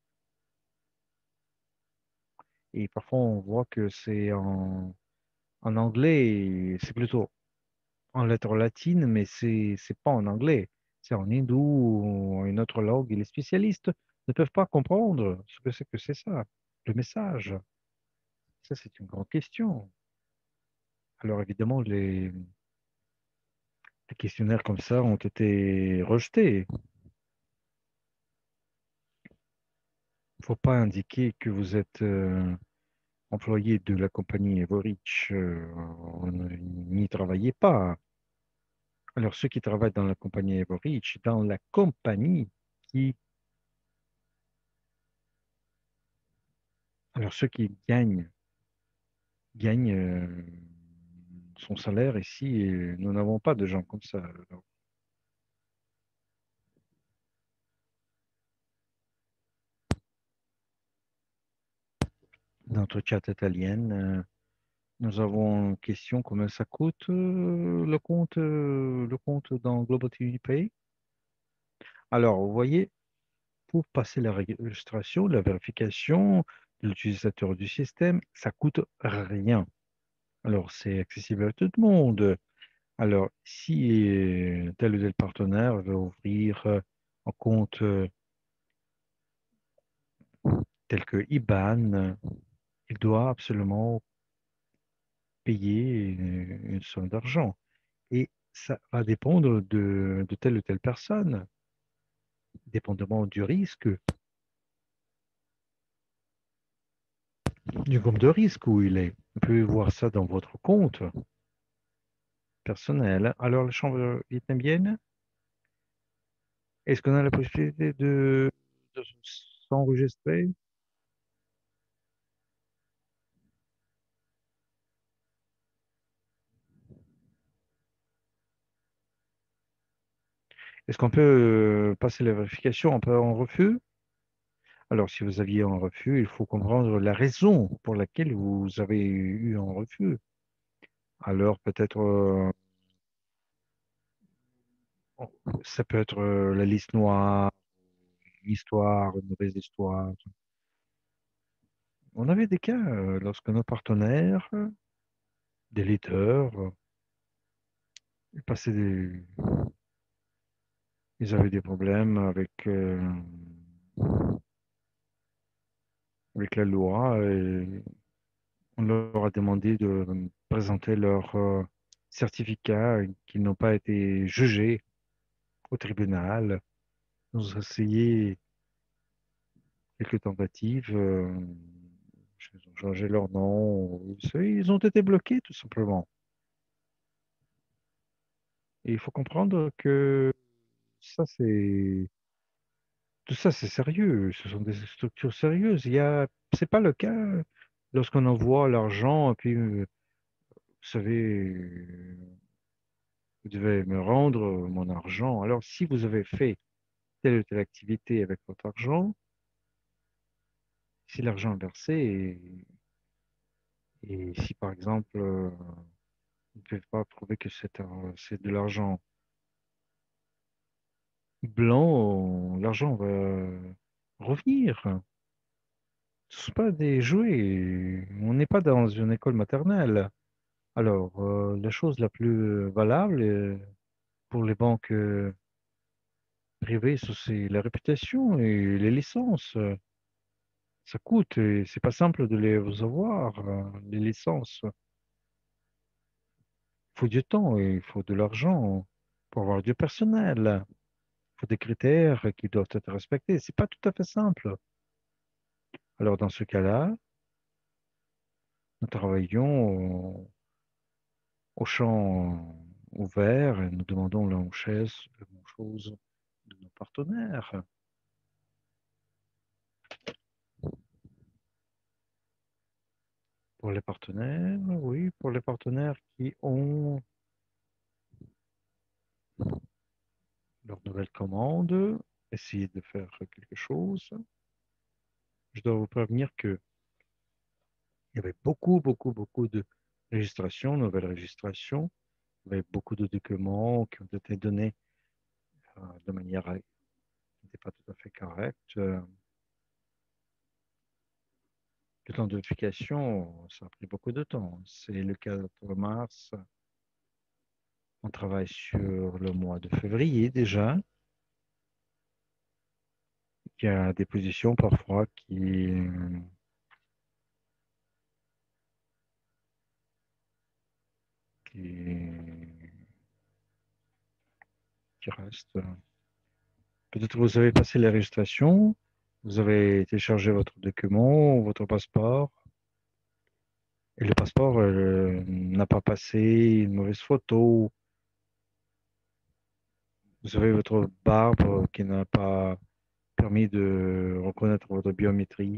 [SPEAKER 1] Et parfois, on voit que c'est en, en anglais, et c'est plutôt en lettres latines, mais c'est c'est pas en anglais. C'est en hindou ou en une autre langue. Et les spécialistes ne peuvent pas comprendre ce que c'est que c'est ça, le message. Ça, c'est une grande question. Alors évidemment, les, les questionnaires comme ça ont été rejetés. Il ne faut pas indiquer que vous êtes euh, employé de la compagnie Everich. Euh, n'y travaillez pas. Alors ceux qui travaillent dans la compagnie Everich, dans la compagnie qui... Alors ceux qui gagnent, gagnent euh, son salaire ici, et nous n'avons pas de gens comme ça. Alors, dans notre chat italienne, euh, nous avons une question, combien ça coûte euh, le compte, euh, le compte dans Global T V Pay? Alors, vous voyez, pour passer la registration, la vérification de l'utilisateur du système, ça coûte rien. Alors, c'est accessible à tout le monde. Alors, si euh, tel ou tel partenaire veut ouvrir euh, un compte euh, tel que I B A N, euh, il doit absolument payer une, une somme d'argent. Et ça va dépendre de, de telle ou telle personne, dépendamment du risque, du groupe de risque où il est. Vous pouvez voir ça dans votre compte personnel. Alors, la chambre vietnamienne, est-ce qu'on a la possibilité de, de s'enregistrer? Est-ce qu'on peut euh, passer la vérification un peu en refus? Alors, si vous aviez un refus, il faut comprendre la raison pour laquelle vous avez eu un refus. Alors, peut-être, euh, ça peut être euh, la liste noire, une histoire, une mauvaise histoire. On avait des cas euh, lorsque nos partenaires, euh, des leaders, euh, ils passaient des... ils avaient des problèmes avec, euh, avec la loi et on leur a demandé de présenter leur euh, certificat qu'ils n'ont pas été jugés au tribunal. Ils ont essayé quelques tentatives, euh, ils ont changé leur nom, ils ont été bloqués tout simplement. Et il faut comprendre que ça, c'est tout ça, c'est sérieux. Ce sont des structures sérieuses. Il y a, c'est pas le cas lorsqu'on envoie l'argent et puis, euh, vous savez, euh, vous devez me rendre euh, mon argent. Alors, si vous avez fait telle ou telle activité avec votre argent, si l'argent est versé et, et si par exemple, euh, vous ne pouvez pas prouver que c'est un- c'est de l'argent blanc, l'argent va revenir. Ce ne sont pas des jouets. On n'est pas dans une école maternelle. Alors, euh, la chose la plus valable euh, pour les banques euh, privées, ça, c'est la réputation et les licences. Euh, Ça coûte et c'est pas simple de les avoir, euh, les licences. Il faut du temps et il faut de l'argent pour avoir du personnel. Il faut des critères qui doivent être respectés. C'est pas tout à fait simple. Alors, dans ce cas-là, Nous travaillons au, au champ ouvert et nous demandons la même chose, la même chose de nos partenaires. Pour les partenaires, oui, pour les partenaires qui ont leur nouvelle commande, essayer de faire quelque chose. Je dois vous prévenir que il y avait beaucoup, beaucoup, beaucoup de registrations, nouvelles registrations. Il y avait beaucoup de documents qui ont été donnés euh, de manière euh, qui n'était pas tout à fait correcte. Euh, le temps de vérification, ça a pris beaucoup de temps. C'est le quatre mars. On travaille sur le mois de février déjà. Il y a des positions parfois qui, qui, qui restent. Peut-être vous avez passé la registration, vous avez téléchargé votre document, votre passeport, et le passeport euh, n'a pas passé, une mauvaise photo. Vous avez votre barbe qui n'a pas permis de reconnaître votre biométrie.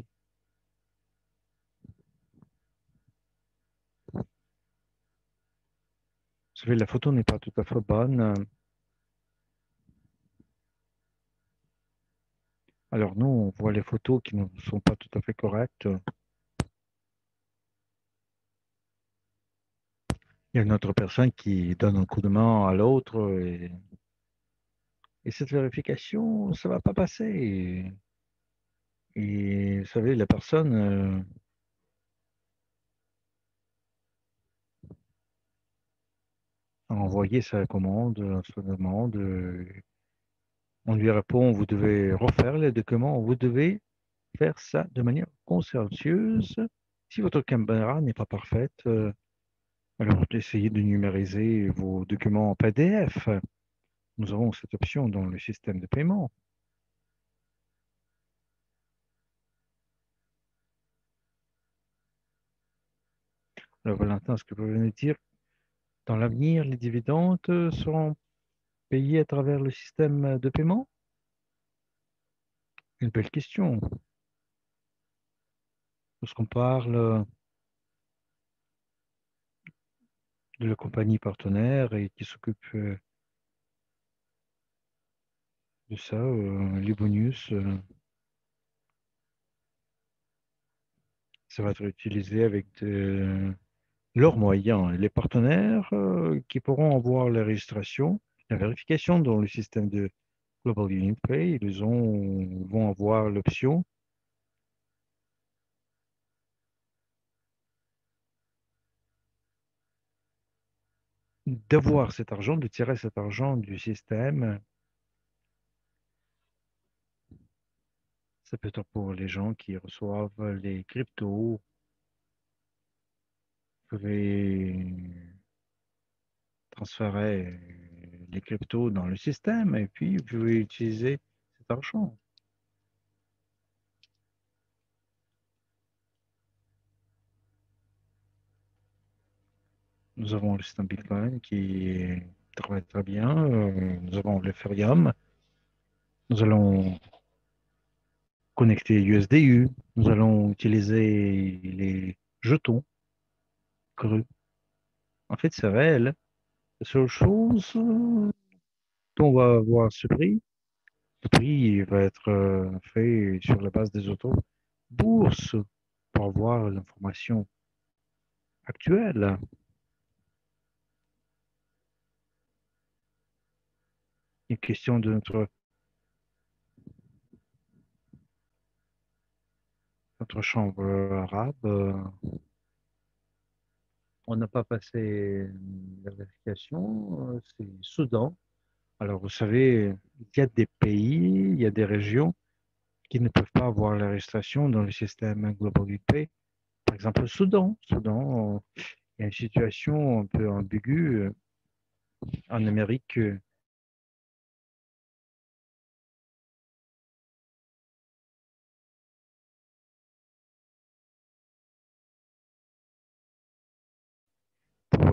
[SPEAKER 1] Vous savez, la photo n'est pas tout à fait bonne. Alors nous, on voit les photos qui ne sont pas tout à fait correctes. Il y a une autre personne qui donne un coup de main à l'autre et, et cette vérification, ça ne va pas passer. Et, et vous savez, la personne euh, a envoyé sa commande, sa demande. euh, On lui répond, vous devez refaire les documents, vous devez faire ça de manière consciencieuse. Si votre caméra n'est pas parfaite, euh, alors essayez de numériser vos documents en P D F. Nous avons cette option dans le système de paiement. Alors Valentin, ce que vous venez de dire, dans l'avenir, les dividendes seront payés à travers le système de paiement? Une belle question. Lorsqu'on parle de la compagnie partenaire et qui s'occupe euh, de ça, euh, les bonus, euh, ça va être utilisé avec de- leurs moyens. Les partenaires euh, qui pourront avoir la registration, la vérification dans le système de Global Unit Pay, ils ont, vont avoir l'option d'avoir cet argent, de tirer cet argent du système. Ça peut être pour les gens qui reçoivent les cryptos. Vous pouvez transférer les cryptos dans le système et puis vous pouvez utiliser cet argent. Nous avons le système Bitcoin qui travaille très bien. Euh, Nous avons l'Ethereum. Nous allons connecter U S D U. Nous allons utiliser les jetons crus. En fait, c'est réel. La seule chose euh, dont on va avoir ce prix, le prix va être euh, fait sur la base des autos bourses pour avoir l'information actuelle. Une question de notre, notre chambre arabe. euh, On n'a pas passé la vérification. euh, C'est Soudan. Alors, vous savez, il y a des pays, il y a des régions qui ne peuvent pas avoir l'arrestation dans le système Global Pay. Par exemple, le Soudan. Soudan, euh, il y a une situation un peu ambiguë euh, en Amérique. euh,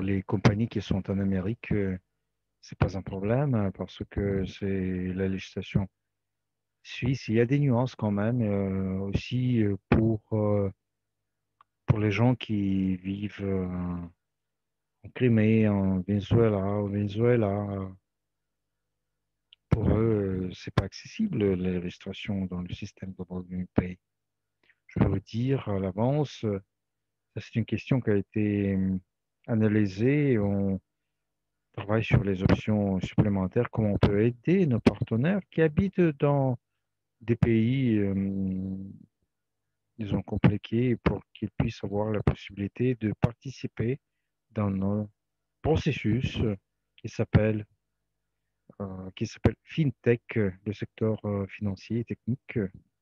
[SPEAKER 1] les compagnies qui sont en Amérique, euh, c'est pas un problème hein, parce que c'est la législation suisse. Il y a des nuances quand même euh, aussi euh, pour, euh, pour les gens qui vivent euh, en Crimée, en Venezuela, au Venezuela. Pour eux, euh, c'est pas accessible les registrations dans le système Global Minimum Pay. Je peux vous dire à l'avance, euh, ça c'est une question qui a été euh, analysée. On travaille sur les options supplémentaires, comment on peut aider nos partenaires qui habitent dans des pays, euh, disons, compliqués pour qu'ils puissent avoir la possibilité de participer dans nos processus euh, qui s'appelle euh, qui s'appelle FinTech, euh, le secteur euh, financier et technique.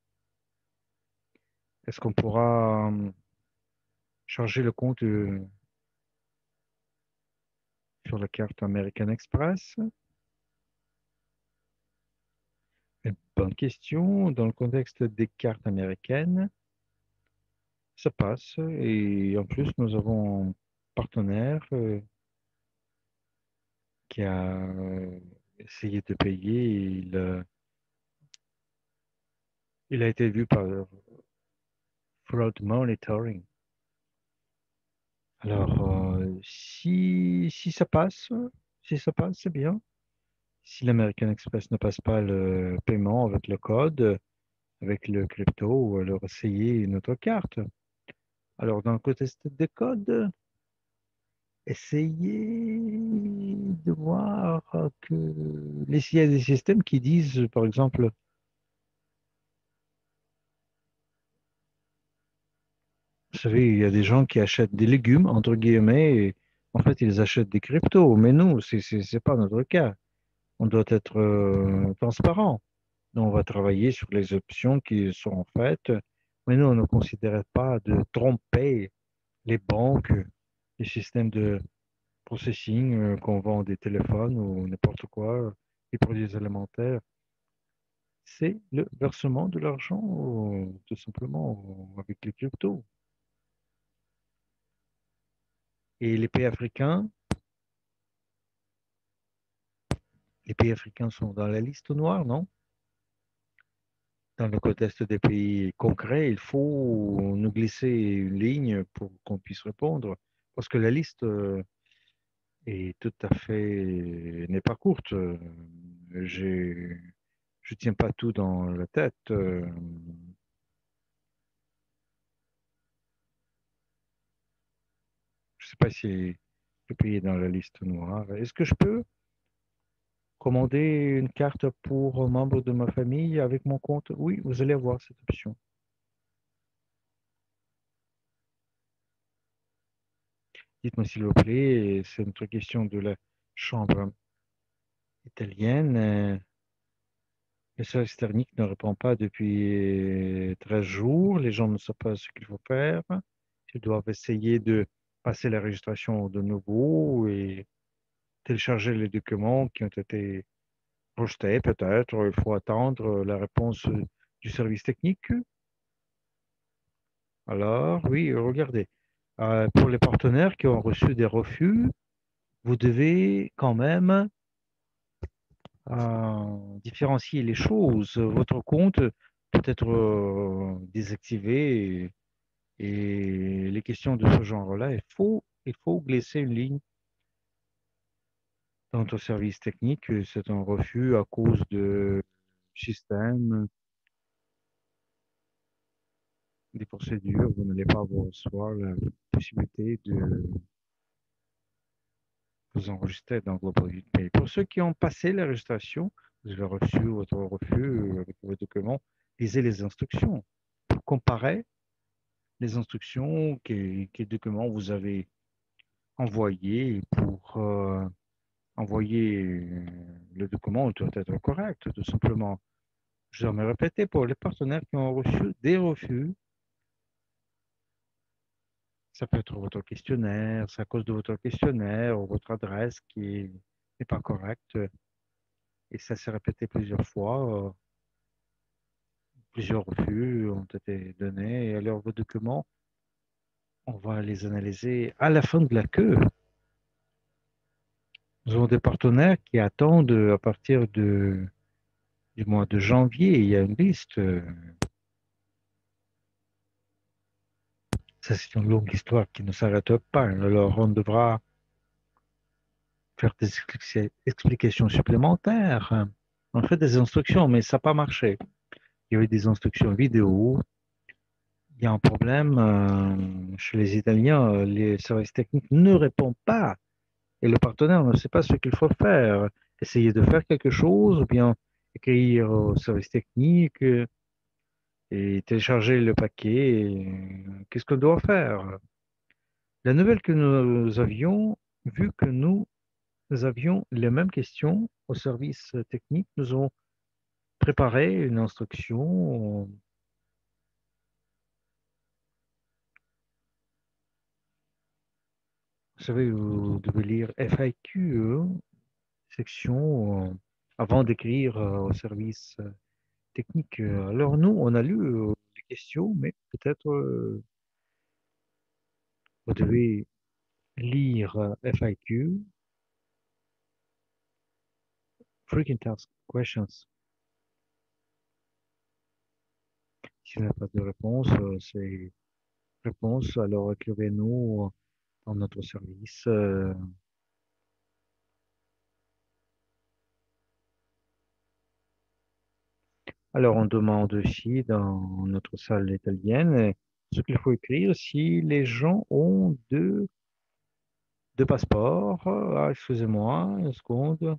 [SPEAKER 1] Est-ce qu'on pourra euh, charger le compte euh, sur la carte American Express? Une bonne question. Dans le contexte des cartes américaines, ça passe. Et en plus, nous avons un partenaire euh, qui a euh, essayé de payer. Et il, euh, il a été vu par Fraud Monitoring. Alors, euh, si, si ça passe, si ça passe, c'est bien. Si l'American Express ne passe pas le paiement avec le code, avec le crypto, ou alors essayer une autre carte. Alors, dans le contexte des codes, essayez de voir que il y a des systèmes qui disent, par exemple, vous savez, il y a des gens qui achètent des légumes, entre guillemets, et en fait, ils achètent des cryptos. Mais nous, c'est n'est pas notre cas. On doit être euh, transparent. Nous, on va travailler sur les options qui sont faites, mais nous, on ne considère pas de tromper les banques, les systèmes de processing, euh, qu'on vend des téléphones ou n'importe quoi, les produits alimentaires. C'est le versement de l'argent, euh, tout simplement, euh, avec les cryptos. Et les pays africains, les pays africains sont dans la liste noire, non? Dans le contexte des pays concrets, il faut nous glisser une ligne pour qu'on puisse répondre, parce que la liste euh, est tout à fait, n'est pas courte. Euh, J'ai, je tiens pas tout dans la tête. euh, Je ne sais pas si le pays est dans la liste noire. Est-ce que je peux commander une carte pour un membre de ma famille avec mon compte? Oui, vous allez avoir cette option. Dites-moi s'il vous plaît, c'est une question de la chambre italienne. euh, Le service technique ne répond pas depuis treize jours. Les gens ne savent pas ce qu'il faut faire. Ils doivent essayer de passer la registration de nouveau et télécharger les documents qui ont été projetés. Peut-être il faut attendre la réponse du service technique. Alors, oui, regardez. Euh, pour les partenaires qui ont reçu des refus, vous devez quand même euh, différencier les choses. Votre compte peut être euh, désactivé et, et les questions de ce genre-là, il faut, il faut glisser une ligne dans notre service technique. C'est un refus à cause de système, des procédures. Vous n'allez pas recevoir la possibilité de vous enregistrer dans Global Pay. Pour ceux qui ont passé la registration, vous avez reçu votre refus avec vos documents, lisez les instructions pour comparer les instructions, quels, quels documents vous avez envoyés pour euh, envoyer euh, le document doit être correct, tout simplement. Je dois me répéter pour les partenaires qui ont reçu des refus. Ça peut être votre questionnaire, c'est à cause de votre questionnaire ou votre adresse qui n'est pas correcte. Et ça s'est répété plusieurs fois. euh, Plusieurs refus ont été donnés. Et alors, vos documents, on va les analyser à la fin de la queue. Nous avons des partenaires qui attendent à partir de, du mois de janvier. Il y a une liste. euh, Ça, c'est une longue histoire qui ne s'arrête pas. Alors, on devra faire des expli- explications supplémentaires. On fait des instructions, mais ça n'a pas marché. Il y avait des instructions vidéo. Il y a un problème euh, chez les Italiens. euh, Les services techniques ne répondent pas et le partenaire ne sait pas ce qu'il faut faire. Essayer de faire quelque chose ou bien écrire au service technique euh, et télécharger le paquet. et, euh, Qu'est-ce qu'on doit faire? La nouvelle que nous avions, vu que nous avions les mêmes questions au service technique, nous avons préparé une instruction. Vous savez, vous devez lire F A Q, euh, section, euh, avant d'écrire euh, au service euh, technique. Euh, Alors nous, on a lu euh, les questions, mais peut-être euh, vous devez lire euh, F A Q, Frequent Asked Questions. S'il n'y a pas de réponse, euh, c'est réponse, alors écrivez-nous dans notre service. euh. Alors on demande aussi dans notre salle italienne euh, ce qu'il faut écrire si les gens ont deux, deux passeports. Ah, excusez-moi, une seconde.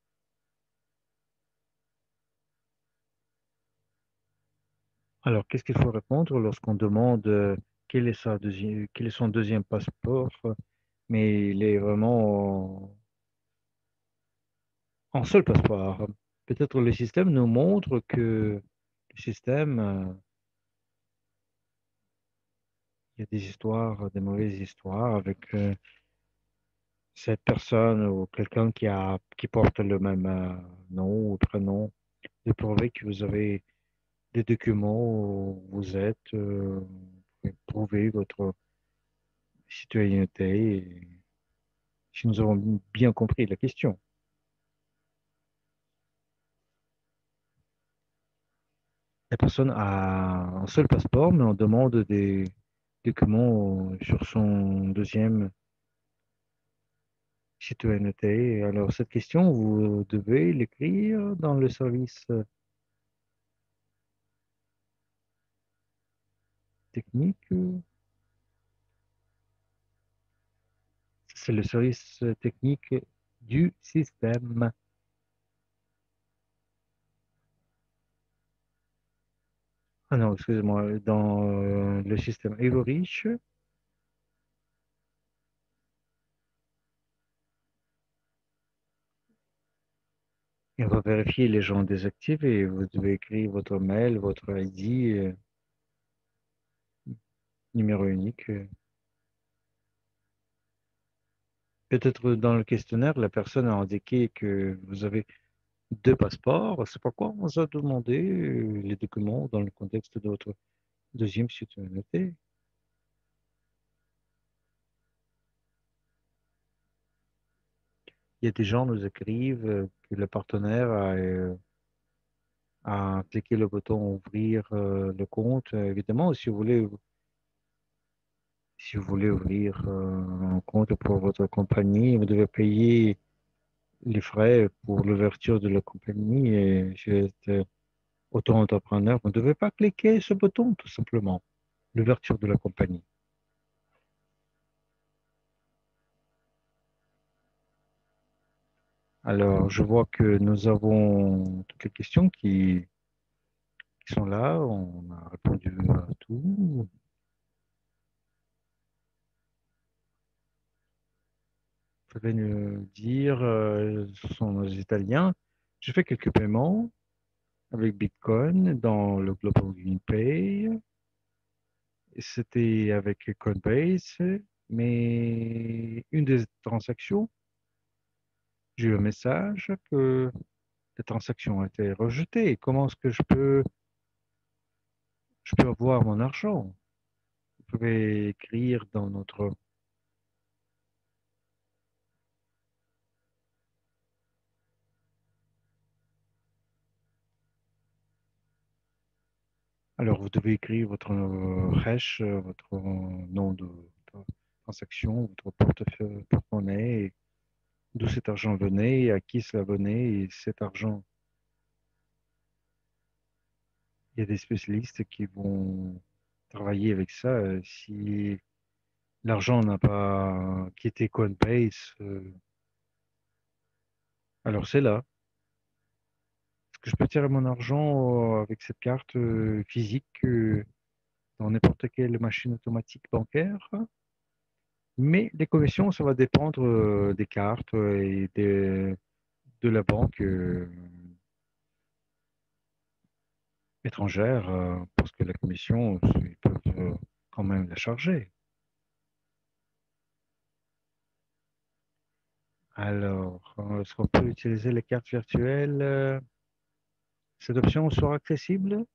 [SPEAKER 1] Alors, qu'est-ce qu'il faut répondre lorsqu'on demande euh, quel est sa deuxième, quel est son deuxième passeport, euh, mais il est vraiment en, en seul passeport. Peut-être le système nous montre que le système, euh, il y a des histoires, des mauvaises histoires avec euh, cette personne ou quelqu'un qui a, qui porte le même euh, nom ou prénom, de prouver que vous avez des documents où vous êtes, euh, vous pouvez prouver votre citoyenneté. Et si nous avons bien compris la question. La personne a un seul passeport, mais on demande des documents sur son deuxième citoyenneté. Alors, cette question, vous devez l'écrire dans le service technique. C'est le service technique du système. Ah non, excusez-moi, dans euh, le système Everich, on va vérifier les gens désactivés. Vous devez écrire votre mail, votre I D, euh, numéro unique. Peut-être dans le questionnaire, la personne a indiqué que vous avez deux passeports. C'est pourquoi on vous a demandé euh, les documents dans le contexte de votre deuxième citoyenneté. Il y a des gens qui nous écrivent euh, que le partenaire a, euh, a cliqué le bouton ouvrir euh, le compte. Euh, Évidemment, si vous voulez, si vous voulez ouvrir euh, un compte pour votre compagnie, vous devez payer les frais pour l'ouverture de la compagnie. Et si vous êtes euh, auto-entrepreneur, vous ne devez pas cliquer ce bouton, tout simplement. L'ouverture de la compagnie. Alors, je vois que nous avons toutes les questions qui, qui sont là. On a répondu à tout. Vous pouvez nous dire, euh, ce sont les Italiens. J'ai fait quelques paiements avec Bitcoin dans le Global Green Pay. C'était avec Coinbase, mais une des transactions, j'ai eu un message que la transaction a été rejetée. Comment est-ce que je peux, je peux avoir mon argent? Vous pouvez écrire dans notre Alors, vous devez écrire votre euh, hash, euh, votre euh, nom de, de transaction, votre portefeuille, porte-monnaie, et d'où cet argent venait, à qui cela venait, et cet argent. Il y a des spécialistes qui vont travailler avec ça. Euh, Si l'argent n'a pas quitté Coinbase, euh, alors c'est là. Est-ce que je peux tirer mon argent euh, avec cette carte euh, physique euh, dans n'importe quelle machine automatique bancaire? Mais les commissions, ça va dépendre euh, des cartes euh, et des- de la banque euh, étrangère, euh, parce que la commission, ils peuvent euh, quand même la charger. Alors, euh, est-ce qu'on peut utiliser les cartes virtuelles? euh, Cette option sera accessible?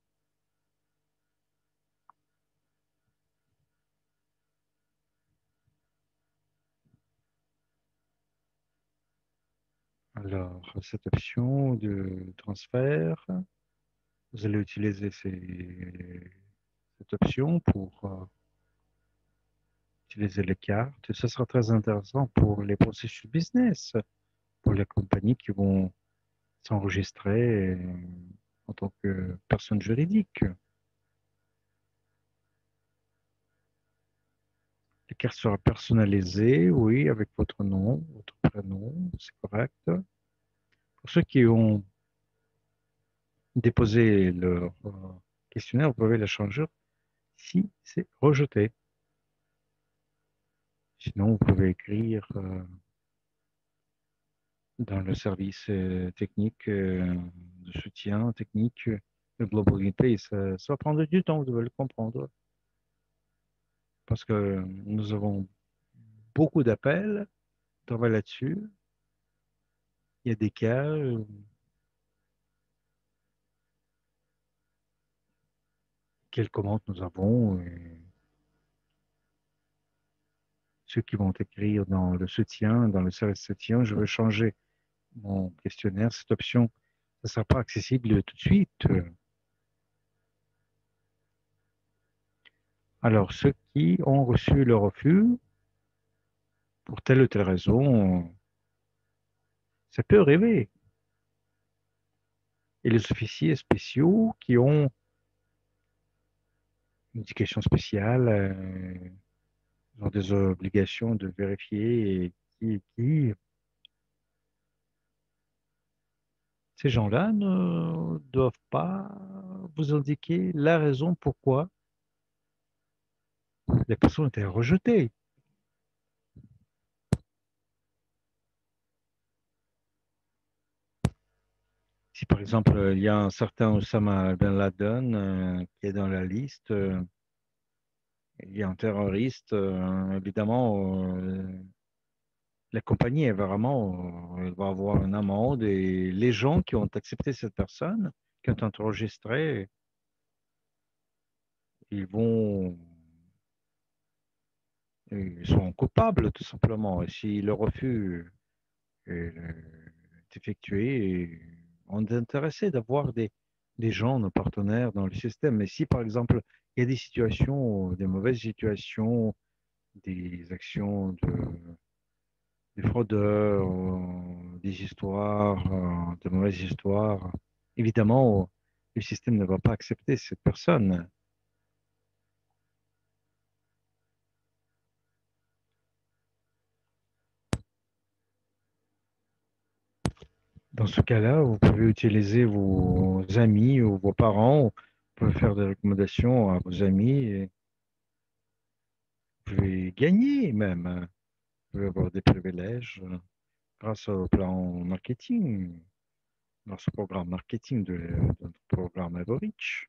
[SPEAKER 1] Alors, cette option de transfert, vous allez utiliser ces- cette option pour euh, utiliser les cartes. Ce sera très intéressant pour les processus business, pour les compagnies qui vont s'enregistrer euh, en tant que personne juridique. La carte sera personnalisée, oui, avec votre nom, votre prénom, c'est correct. Pour ceux qui ont déposé leur euh, questionnaire, vous pouvez la changer si c'est rejeté. Sinon, vous pouvez écrire euh, dans le service euh, technique euh, de soutien technique euh, de Global Unity. Ça, ça va prendre du temps, vous devez le comprendre, parce que nous avons beaucoup d'appels, on travaille là-dessus. Il y a des cas, euh, quelles commandes nous avons, et ceux qui vont écrire dans le soutien, dans le service soutien, je veux changer mon questionnaire. Cette option, ça ne sera pas accessible tout de suite. Alors, ceux qui ont reçu le refus, pour telle ou telle raison, ça peut arriver. Et les officiers spéciaux qui ont une éducation spéciale, euh, ils ont des obligations de vérifier qui est qui. Ces gens-là ne doivent pas vous indiquer la raison pourquoi les personnes ont été rejetées. Si par exemple il y a un certain Osama Ben Laden euh, qui est dans la liste, euh, il y a un terroriste, euh, évidemment, euh, la compagnie est vraiment, euh, elle va avoir une amende et les gens qui ont accepté cette personne, qui ont enregistré, ils vont, ils sont coupables tout simplement. Et si le refus est effectué, on est intéressé d'avoir des, des gens, nos partenaires dans le système. Mais si par exemple il y a des situations, des mauvaises situations, des actions de des fraudeurs, euh, des histoires, euh, de mauvaises histoires. Évidemment, le système ne va pas accepter cette personne. Dans ce cas-là, vous pouvez utiliser vos amis ou vos parents, vous pouvez faire des recommandations à vos amis et vous pouvez gagner même, hein. Vous pouvez avoir des privilèges euh, grâce au plan marketing, grâce au programme marketing de, de notre programme Everreach.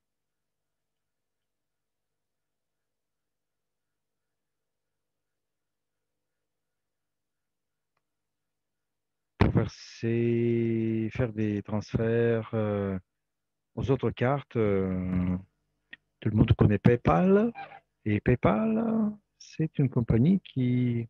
[SPEAKER 1] Pour faire, ces- faire des transferts euh, aux autres cartes, euh, tout le monde connaît PayPal. Et PayPal, c'est une compagnie qui,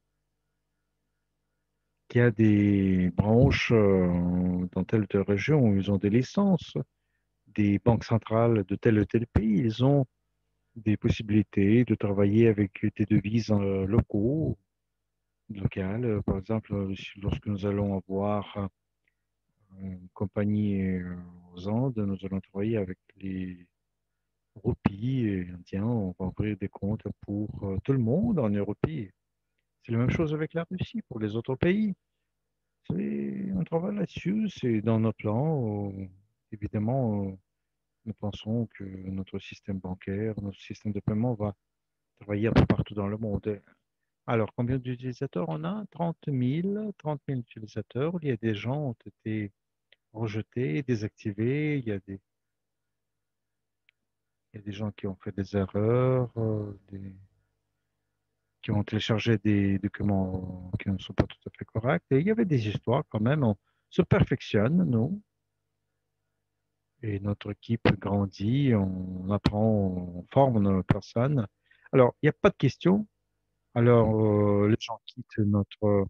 [SPEAKER 1] qui a des branches euh, dans telle ou telle région où ils ont des licences. des banques centrales de tel ou tel pays. Ils ont des possibilités de travailler avec des devises euh, locaux, locales. Euh, Par exemple, euh, lorsque nous allons avoir euh, une compagnie euh, aux Andes, nous allons travailler avec les roupies et indiens. On va ouvrir des comptes pour euh, tout le monde en Europie. C'est la même chose avec la Russie pour les autres pays. C'est- On travaille là-dessus, c'est dans nos plans. Euh, évidemment, euh, nous pensons que notre système bancaire, notre système de paiement va travailler un peu partout dans le monde. Alors, combien d'utilisateurs on a? trente mille, trente mille utilisateurs. Il y a des gens qui ont été rejetés, désactivés. Il y a des, il y a des gens qui ont fait des erreurs, euh, des- qui ont téléchargé des documents qui ne sont pas tout à fait corrects. Et il y avait des histoires quand même. On se perfectionne, nous. Et notre équipe grandit, on apprend, on forme nos personnes. Alors, il n'y a pas de question. Alors, euh, les gens quittent notre,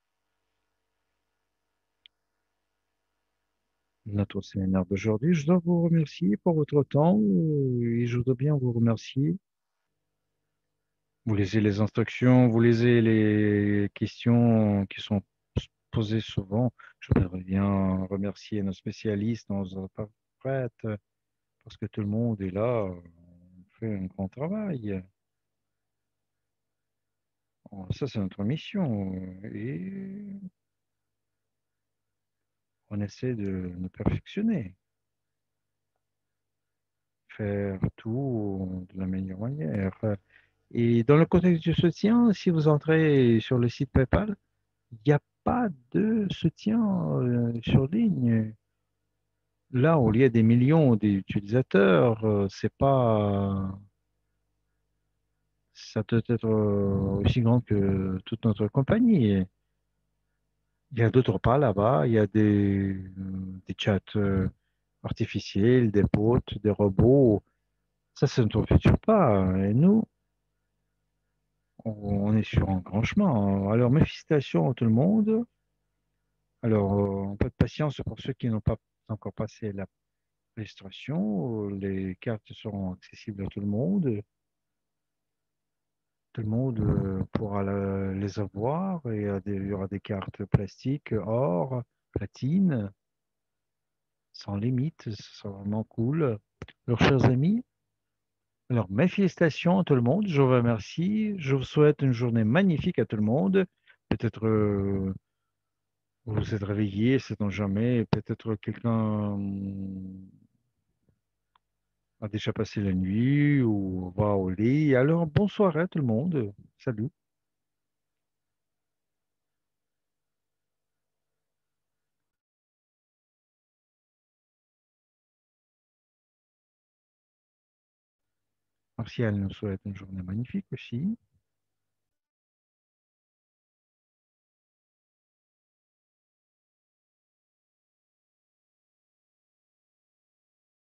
[SPEAKER 1] notre séminaire d'aujourd'hui. Je dois vous remercier pour votre temps euh, et je voudrais bien vous remercier. Vous lisez les instructions, vous lisez les questions qui sont posées souvent. Je voudrais bien remercier nos spécialistes, nos interprètes, parce que tout le monde est là. On fait un grand travail. Oh, ça, c'est notre mission. euh, Et on essaie de nous perfectionner, faire tout de la meilleure manière. Et dans le contexte du soutien, si vous entrez sur le site PayPal, il n'y a pas de soutien euh, sur ligne. Là où il y a des millions d'utilisateurs, euh, c'est pas, ça peut être euh, aussi grand que toute notre compagnie. Il y a d'autres pas là-bas. Il y a des, euh, des chats euh, artificiels, des bots, des robots. Ça, c'est notre futur pas. Et nous, on, on est sur un grand chemin. Alors, mes félicitations à tout le monde. Alors, euh, un peu de patience pour ceux qui n'ont pas encore passé la registration. Les cartes seront accessibles à tout le monde. Tout le monde euh, pourra la- les avoir. Et il y a des- il y aura des cartes plastiques, or, platine, sans limite. Ce sera vraiment cool. Alors, chers amis, alors mes félicitations à tout le monde. Je vous remercie. Je vous souhaite une journée magnifique à tout le monde. Peut-être euh, vous vous êtes réveillé, sait-on jamais. Peut-être quelqu'un hum, a déjà passé la nuit ou va au lit. Alors, bonsoir à tout le monde. Salut. Martial nous souhaite une journée magnifique aussi.